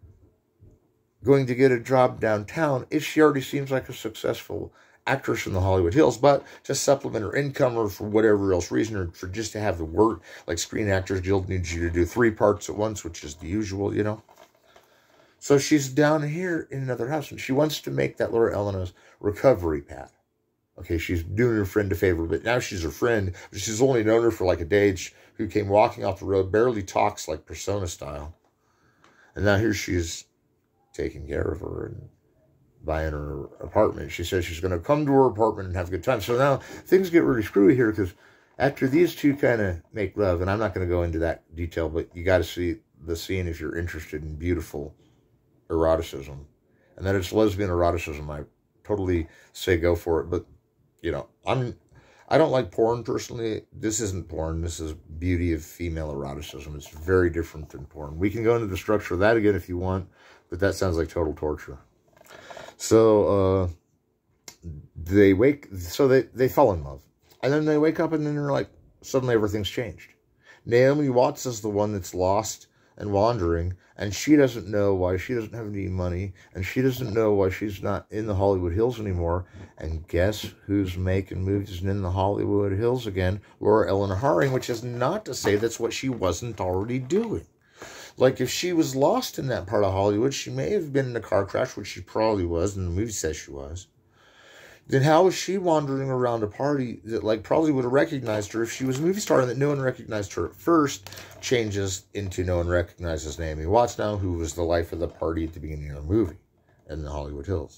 going to get a job downtown if she already seems like a successful actress in the Hollywood Hills, but to supplement her income or for whatever else reason, or for just to have the work, like Screen Actors Guild needs you to do three parts at once, which is the usual, you know? So she's down here in another house, and she wants to make that Laura Elena's recovery path. Okay, she's doing her friend a favor, but now she's her friend. She's only known her for like a day, who came walking off the road, barely talks, like Persona style. And now here she is taking care of her and buying her apartment. She says she's going to come to her apartment and have a good time. So now things get really screwy here, because after these two kind of make love, and I'm not going to go into that detail, but you got to see the scene if you're interested in beautiful eroticism. And that it's lesbian eroticism, I totally say go for it. But, you know, I'm, I don't like porn personally. This isn't porn. This is beauty of female eroticism. It's very different than porn. We can go into the structure of that again if you want, but that sounds like total torture. So, uh, they wake, so they, they fall in love. And then they wake up, and then they're like, suddenly everything's changed. Naomi Watts is the one that's lost and wandering, and she doesn't know why she doesn't have any money, and she doesn't know why she's not in the Hollywood Hills anymore. And guess who's making movies and in the Hollywood Hills again? Laura Elena Herring, which is not to say that's what she wasn't already doing. Like, if she was lost in that part of Hollywood, she may have been in a car crash, which she probably was, and the movie says she was. Then how was she wandering around a party that, like, probably would have recognized her if she was a movie star, and that no one recognized her at first, changes into no one recognizes Naomi Watts now, who was the life of the party at the beginning of the movie in the Hollywood Hills.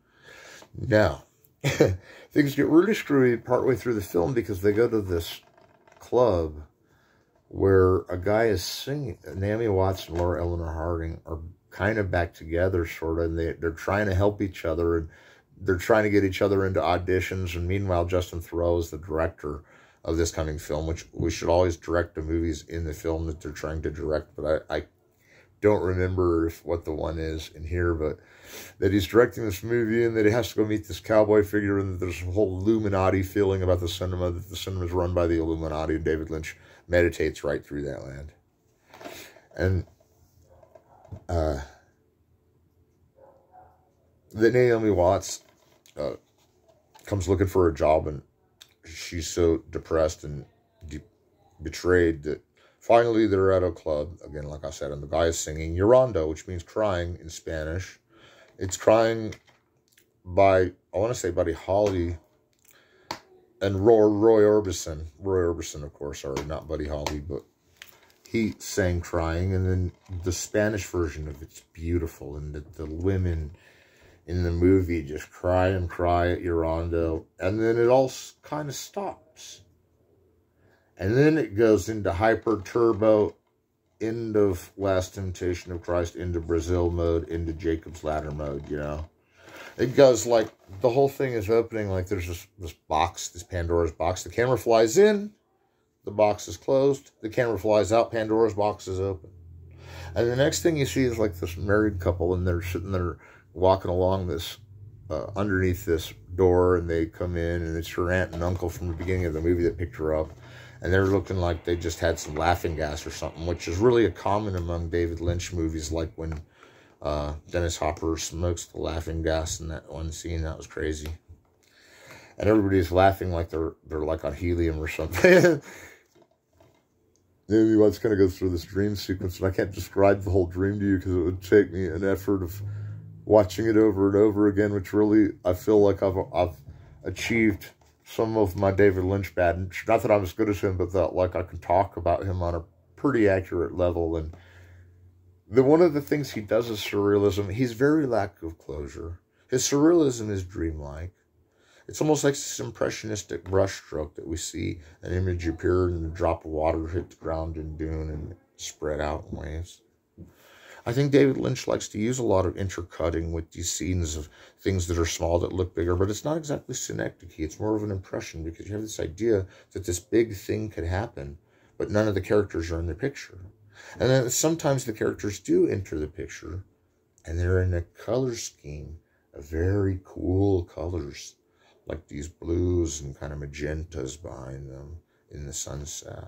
Now, things get really screwy partway through the film, because they go to this club where a guy is singing. Naomi Watts and Laura Elena Herring are kind of back together, sort of, and they, they're trying to help each other, and they're trying to get each other into auditions. And meanwhile, Justin Theroux is the director of this coming film, which we should always direct the movies in the film that they're trying to direct. But I, I don't remember if, what the one is in here, but that he's directing this movie and that he has to go meet this cowboy figure, and that there's a whole Illuminati feeling about the cinema, that the cinema is run by the Illuminati, and David Lynch meditates right through that land. And uh, that Naomi Watts uh, comes looking for a job, and she's so depressed and de betrayed that finally they're at a club, again, like I said, and the guy is singing Llorando, which means crying in Spanish. It's crying by, I want to say, Buddy Holly and Roy, Roy Orbison. Roy Orbison, of course, sorry, not Buddy Holly, but he sang Crying, and then the Spanish version of it's beautiful, and the, the women in the movie just cry and cry at Llorando, and then it all kind of stops. And then it goes into hyper turbo, end of Last Temptation of Christ, into Brazil mode, into Jacob's Ladder mode, you know. It goes like, the whole thing is opening like there's this, this box, this Pandora's box. The camera flies in, the box is closed. The camera flies out, Pandora's box is open. And the next thing you see is like this married couple, and they're sitting there walking along this, uh, underneath this door, and they come in, and it's her aunt and uncle from the beginning of the movie that picked her up. And they're looking like they just had some laughing gas or something, which is really a common among David Lynch movies, like when uh, Dennis Hopper smokes the laughing gas in that one scene. That was crazy. And everybody's laughing like they're they're like on helium or something. Maybe what's going to go through this dream sequence, and I can't describe the whole dream to you because it would take me an effort of watching it over and over again, which really, I feel like I've, I've achieved some of my David Lynch bad. Not that I'm as good as him, but that like I can talk about him on a pretty accurate level. And the one of the things he does is surrealism. He's very lack of closure. His surrealism is dreamlike. It's almost like this impressionistic brushstroke that we see an image appear and a drop of water hit the ground in Dune and spread out in waves. I think David Lynch likes to use a lot of intercutting with these scenes of things that are small that look bigger, but it's not exactly synecdoche. It's more of an impression, because you have this idea that this big thing could happen, but none of the characters are in the picture. And then sometimes the characters do enter the picture, and they're in a color scheme of very cool colors, like these blues and kind of magentas behind them in the sunset.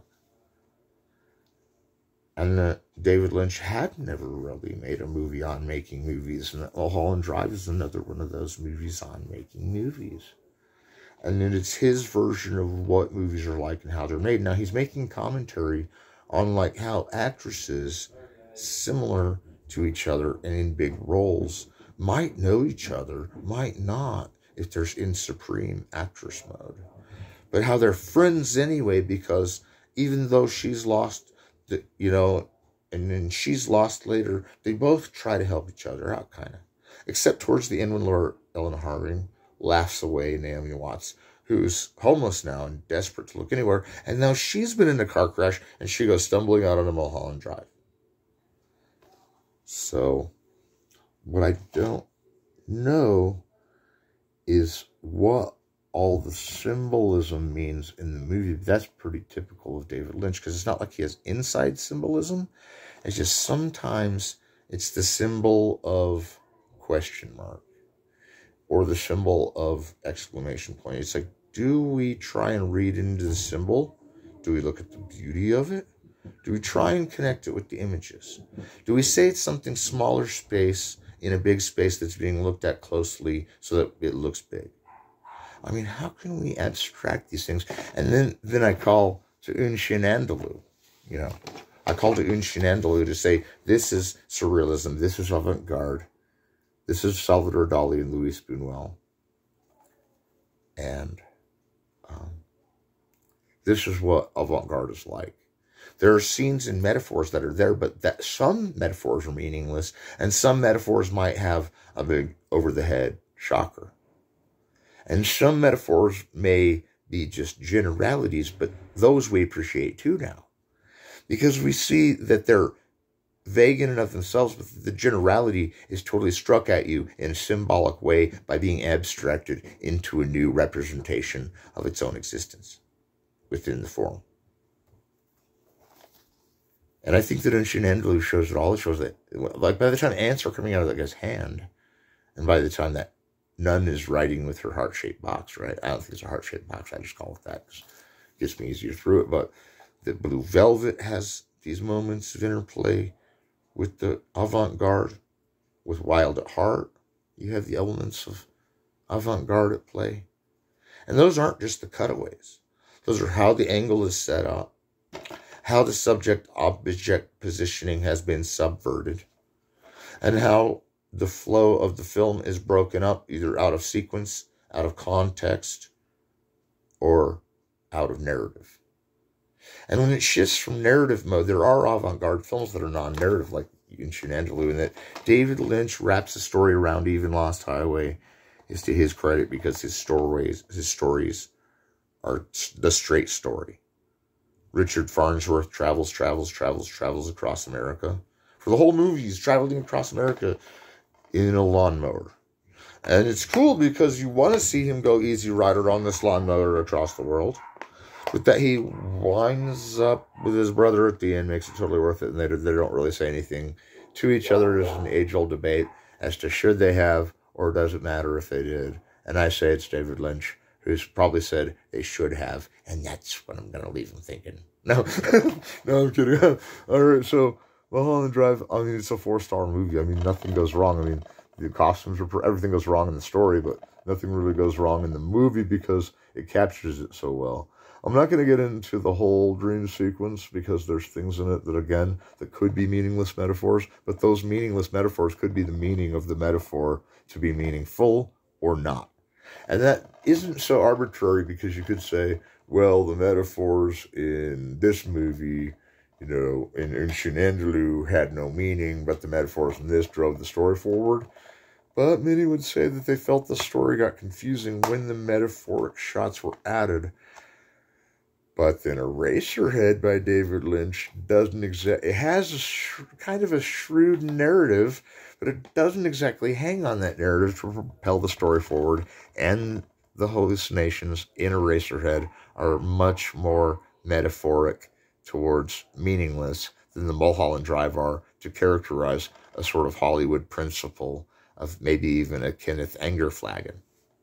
And uh, David Lynch had never really made a movie on making movies. And Mulholland Drive is another one of those movies on making movies. And then it's his version of what movies are like and how they're made. Now, he's making commentary on like how actresses similar to each other and in big roles might know each other, might not, if they're in supreme actress mode. But how they're friends anyway, because even though she's lost, the, you know, and then she's lost later, they both try to help each other out, kind of. Except towards the end when Laura Ellen Harding laughs away Naomi Watts, who's homeless now and desperate to look anywhere. And now she's been in a car crash, and she goes stumbling out on a Mulholland Drive. So, what I don't know is what all the symbolism means in the movie. That's pretty typical of David Lynch, because it's not like he has inside symbolism. It's just sometimes it's the symbol of question mark or the symbol of exclamation point. It's like, do we try and read into the symbol? Do we look at the beauty of it? Do we try and connect it with the images? Do we say it's something smaller space in a big space that's being looked at closely so that it looks big? I mean, how can we abstract these things? And then, then I call to Un Chien Andalou, you know. I call to Un Chien Andalou to say, this is surrealism, this is avant-garde, this is Salvador Dali and Luis Buñuel. And um, this is what avant-garde is like. There are scenes and metaphors that are there, but that some metaphors are meaningless, and some metaphors might have a big over-the-head shocker. And some metaphors may be just generalities, but those we appreciate too now. Because we see that they're vague in and of themselves, but the generality is totally struck at you in a symbolic way by being abstracted into a new representation of its own existence within the form. And I think that Shenandoah shows it all. It shows that, like, by the time ants are coming out of that guy's hand, and by the time that nun is writing with her heart-shaped box, right? I don't think it's a heart-shaped box. I just call it that because it gets me easier through it. But the Blue Velvet has these moments of interplay with the avant-garde, with Wild at Heart. You have the elements of avant-garde at play. And those aren't just the cutaways. Those are how the angle is set up, how the subject-object positioning has been subverted, and how the flow of the film is broken up either out of sequence, out of context, or out of narrative. And when it shifts from narrative mode, there are avant-garde films that are non-narrative, like in Shenandoah, and that David Lynch wraps the story around Even Lost Highway is to his credit, because his stories, his stories are the straight story. Richard Farnsworth travels, travels, travels, travels across America. For the whole movie, he's traveling across America in a lawnmower. And it's cool because you want to see him go easy rider on this lawnmower across the world. But that he winds up with his brother at the end makes it totally worth it. And they, they don't really say anything to each other. There's an age-old debate as to should they have or does it matter if they did. And I say it's David Lynch, who's probably said they should have. And that's what I'm going to leave him thinking. No, no, I'm kidding. All right, so Mulholland Drive, I mean, it's a four-star movie. I mean, nothing goes wrong. I mean, the costumes, are, everything goes wrong in the story, but nothing really goes wrong in the movie because it captures it so well. I'm not going to get into the whole dream sequence because there's things in it that, again, that could be meaningless metaphors, but those meaningless metaphors could be the meaning of the metaphor to be meaningful or not. And that isn't so arbitrary because you could say, well, the metaphors in this movie, you know, in, in Shenandoah had no meaning, but the metaphors in this drove the story forward. But many would say that they felt the story got confusing when the metaphoric shots were added. But then Eraserhead by David Lynch doesn't exactly, it has a sh kind of a shrewd narrative, but it doesn't exactly hang on that narrative to propel the story forward. And the hallucinations in Eraserhead are much more metaphoric towards meaningless than the Mulholland Drive are to characterize a sort of Hollywood principle of maybe even a Kenneth Anger flagon.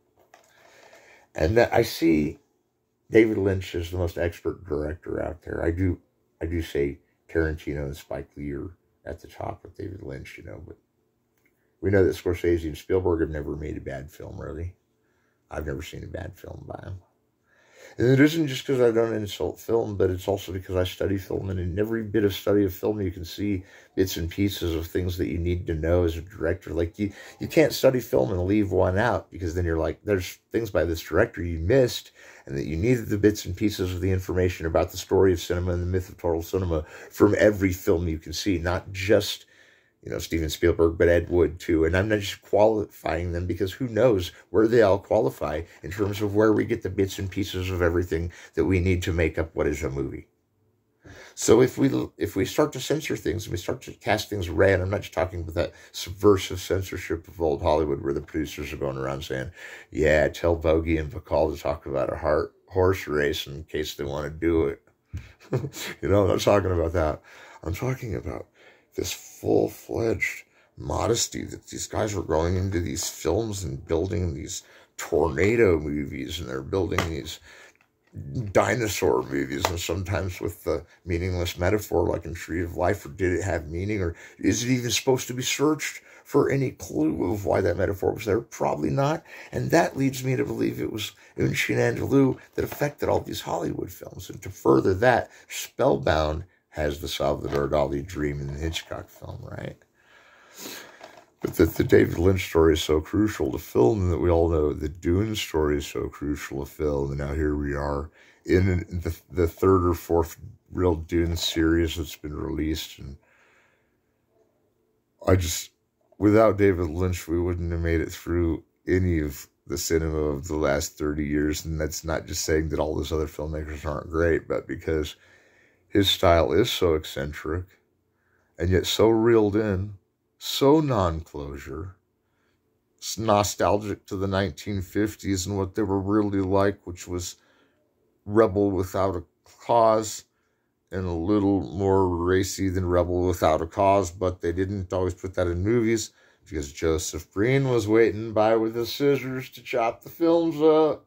And that I see David Lynch is the most expert director out there. I do I do say Tarantino and Spike Lee are at the top with David Lynch, you know, but we know that Scorsese and Spielberg have never made a bad film, really. I've never seen a bad film by them. And it isn't just because I don't insult film, but it's also because I study film, and in every bit of study of film, you can see bits and pieces of things that you need to know as a director. Like, you, you can't study film and leave one out, because then you're like, there's things by this director you missed, and that you needed the bits and pieces of the information about the story of cinema and the myth of total cinema from every film you can see, not just, you know, Steven Spielberg, but Ed Wood too. And I'm not just qualifying them because who knows where they all qualify in terms of where we get the bits and pieces of everything that we need to make up what is a movie. So if we if we start to censor things and we start to cast things red, I'm not just talking about that subversive censorship of old Hollywood where the producers are going around saying, yeah, tell Bogey and Bacall to talk about a heart, horse race in case they want to do it. You know, I'm not talking about that. I'm talking about this full-fledged modesty that these guys are going into these films and building these tornado movies, and they're building these dinosaur movies, and sometimes with the meaningless metaphor like in Tree of Life, or did it have meaning, or is it even supposed to be searched for any clue of why that metaphor was there? Probably not. And that leads me to believe it was in Shenandoah that affected all these Hollywood films. And to further that, Spellbound has the Salvador Dali dream in the Hitchcock film, right? But that the David Lynch story is so crucial to film, and that we all know the Dune story is so crucial to film. And now here we are in the, the third or fourth real Dune series that's been released. And I just, without David Lynch, we wouldn't have made it through any of the cinema of the last thirty years. And that's not just saying that all those other filmmakers aren't great, but because his style is so eccentric, and yet so reeled in, so non-closure. It's nostalgic to the nineteen fifties and what they were really like, which was rebel without a cause, and a little more racy than Rebel Without a Cause, but they didn't always put that in movies because Joseph Breen was waiting by with the scissors to chop the films up.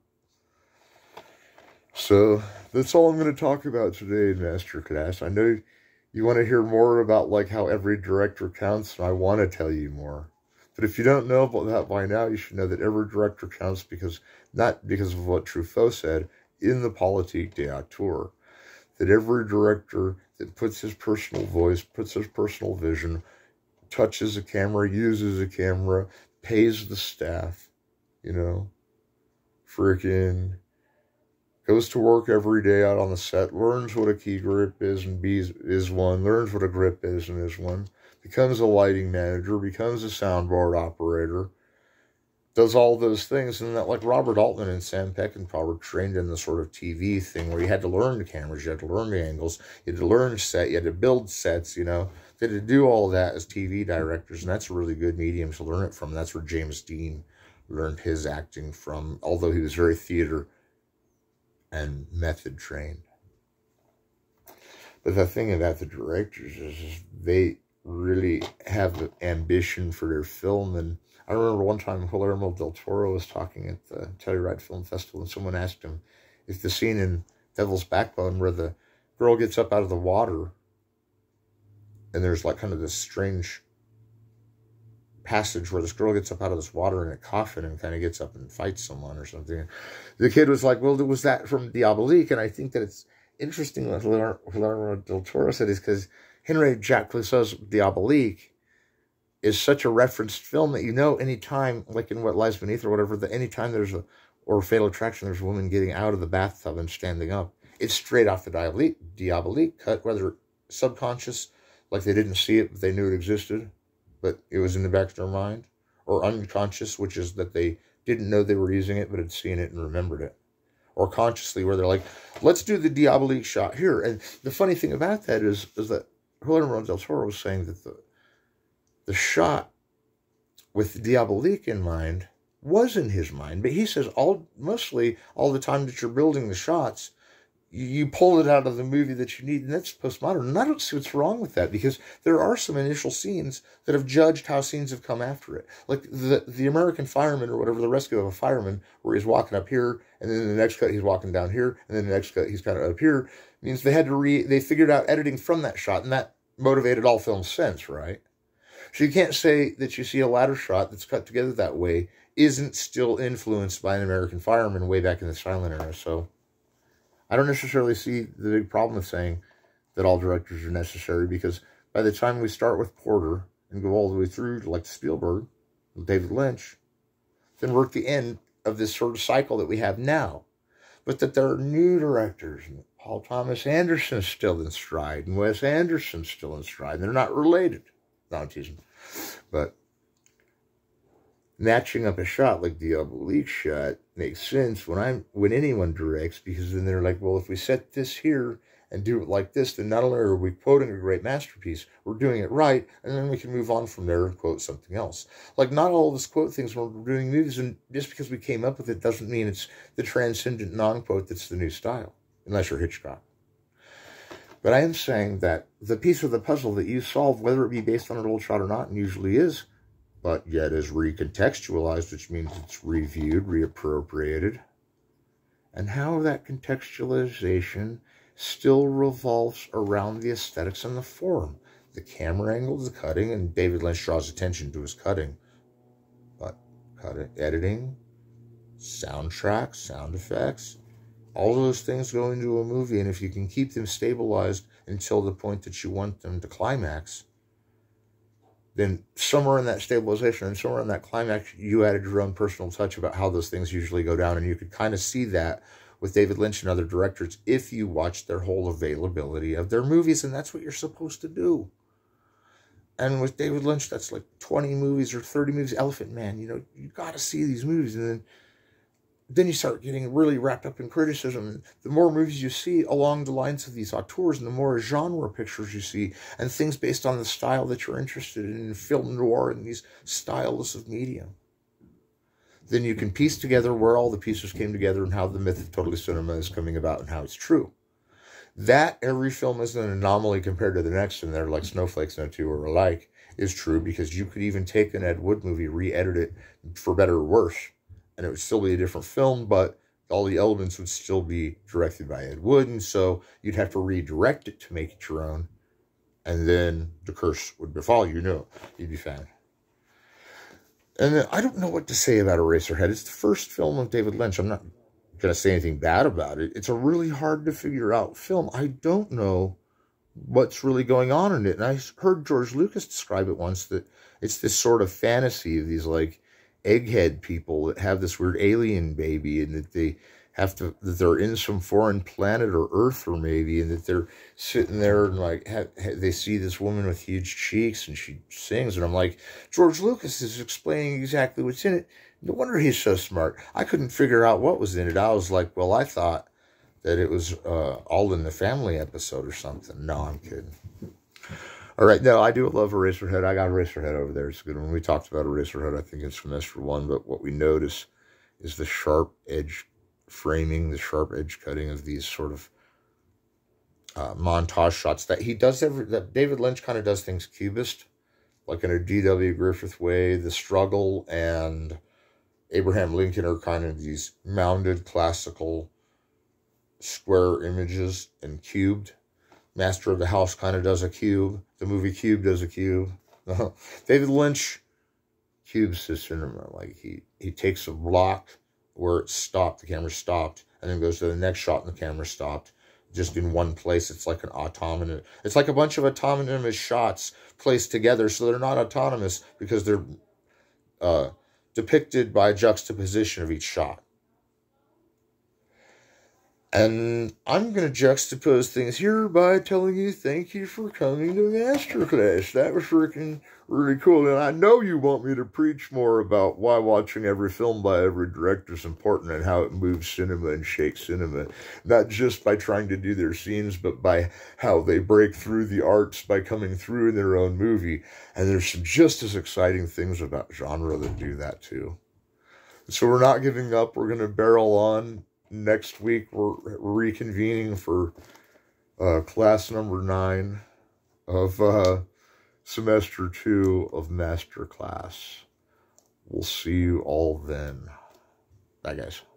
So that's all I'm going to talk about today in Masterclass. I know you want to hear more about like how every director counts, and I want to tell you more. But if you don't know about that by now, you should know that every director counts because, not because of what Truffaut said in the Politique des Auteurs, that every director that puts his personal voice, puts his personal vision, touches a camera, uses a camera, pays the staff, you know, freaking goes to work every day out on the set, learns what a key grip is and B is one, learns what a grip is and is one, becomes a lighting manager, becomes a soundboard operator, does all those things. And that, like Robert Altman and Sam Peckinpah were trained in the sort of T V thing where you had to learn the cameras, you had to learn the angles, you had to learn set, you had to build sets, you know. They had to do all that as T V directors, and that's a really good medium to learn it from. That's where James Dean learned his acting from, although he was very theater and method trained. But the thing about the directors is, is they really have ambition for their film. And I remember one time Guillermo del Toro was talking at the Telluride Film Festival, and someone asked him if the scene in Devil's Backbone where the girl gets up out of the water and there's like kind of this strange passage where this girl gets up out of this water in a coffin and kind of gets up and fights someone or something. The kid was like, well, was that from Diabolique? And I think that it's interesting what Guillermo del Toro said is because Henry Jacques Clouseau's Diabolique is such a referenced film that you know anytime, like in What Lies Beneath or whatever, that anytime there's a, or Fatal Attraction, there's a woman getting out of the bathtub and standing up. It's straight off the Diabolique, Diabolique cut, whether subconscious, like they didn't see it, but they knew it existed, but it was in the back of their mind, or unconscious, which is that they didn't know they were using it, but had seen it and remembered it. Or consciously, where they're like, let's do the Diabolique shot here. And the funny thing about that is, is that Guillermo del Toro was saying that the, the shot with Diabolique in mind was in his mind, but he says all mostly all the time that you're building the shots, you pull it out of the movie that you need, and that's postmodern. And I don't see what's wrong with that, because there are some initial scenes that have judged how scenes have come after it. Like the the American Fireman, or whatever, the Rescue of a Fireman, where he's walking up here, and then in the next cut he's walking down here, and then the next cut he's kind of up here, means they had to re, they figured out editing from that shot, and that motivated all film sense, right? So you can't say that you see a ladder shot that's cut together that way isn't still influenced by an American Fireman way back in the silent era. So I don't necessarily see the big problem with saying that all directors are necessary, because by the time we start with Porter and go all the way through to like Spielberg, David Lynch, then we're at the end of this sort of cycle that we have now. But that there are new directors, and Paul Thomas Anderson's still in stride, and Wes Anderson's still in stride, and they're not related. No, I'm teasing. But matching up a shot like the Diabolique shot makes sense when I'm when anyone directs, because then they're like, well, if we set this here and do it like this, then not only are we quoting a great masterpiece, we're doing it right, and then we can move on from there and quote something else. Like, not all of us quote things when we're doing movies, and just because we came up with it doesn't mean it's the transcendent non-quote that's the new style, unless you're Hitchcock. But I am saying that the piece of the puzzle that you solve, whether it be based on an old shot or not, and usually is, but yet is recontextualized, which means it's reviewed, reappropriated, and how that contextualization still revolves around the aesthetics and the form. The camera angle, the cutting, and David Lynch draws attention to his cutting. But cutting, editing, soundtrack, sound effects, all those things go into a movie, and if you can keep them stabilized until the point that you want them to climax, then somewhere in that stabilization and somewhere in that climax, you added your own personal touch about how those things usually go down. And you could kind of see that with David Lynch and other directors if you watch their whole availability of their movies, and that's what you're supposed to do. And with David Lynch, that's like twenty movies or thirty movies. Elephant Man, you know, you got to see these movies. And then Then you start getting really wrapped up in criticism. And the more movies you see along the lines of these auteurs, and the more genre pictures you see, and things based on the style that you're interested in, in film noir and these styles of media, then you can piece together where all the pieces came together and how the myth of totally cinema is coming about and how it's true. That every film is an anomaly compared to the next, and they're like snowflakes, no two are alike, is true, because you could even take an Ed Wood movie, re-edit it for better or worse, and it would still be a different film, but all the elements would still be directed by Ed Wood, and so you'd have to redirect it to make it your own, and then the curse would befall you. No, you'd be fine. And then, I don't know what to say about Eraserhead. It's the first film of David Lynch. I'm not going to say anything bad about it. It's a really hard to figure out film. I don't know what's really going on in it. And I heard George Lucas describe it once, that it's this sort of fantasy of these like egghead people that have this weird alien baby, and that they have to, that they're in some foreign planet or Earth or maybe, and that they're sitting there and like have, they see this woman with huge cheeks and she sings, and I'm like, George Lucas is explaining exactly what's in it. No wonder he's so smart. I couldn't figure out what was in it. I was like, well, I thought that it was uh, All in the Family episode or something. No, I'm kidding. All right, no, I do love Eraserhead. I got Eraserhead over there. It's a good one. We talked about Eraserhead, I think, in semester one, but what we notice is the sharp edge framing, the sharp edge cutting of these sort of uh, montage shots that he does every, that David Lynch kind of does things cubist, like in a D W Griffith way. The struggle and Abraham Lincoln are kind of these mounded classical square images and cubed. Master of the House kind of does a cube. The movie Cube does a cube. David Lynch cubes his cinema. Like he, he takes a block where it stopped, the camera stopped, and then goes to the next shot and the camera stopped, just in one place. It's like an autonomous, it's like a bunch of autonomous shots placed together, so they're not autonomous because they're uh, depicted by a juxtaposition of each shot. And I'm going to juxtapose things here by telling you thank you for coming to Masterclass. That was freaking really cool. And I know you want me to preach more about why watching every film by every director is important and how it moves cinema and shakes cinema. Not just by trying to do their scenes, but by how they break through the arts by coming through in their own movie. And there's some just as exciting things about genre that do that too. So we're not giving up. We're going to barrel on. Next week, we're reconvening for uh, class number nine of uh, semester two of Masterclass. We'll see you all then. Bye, guys.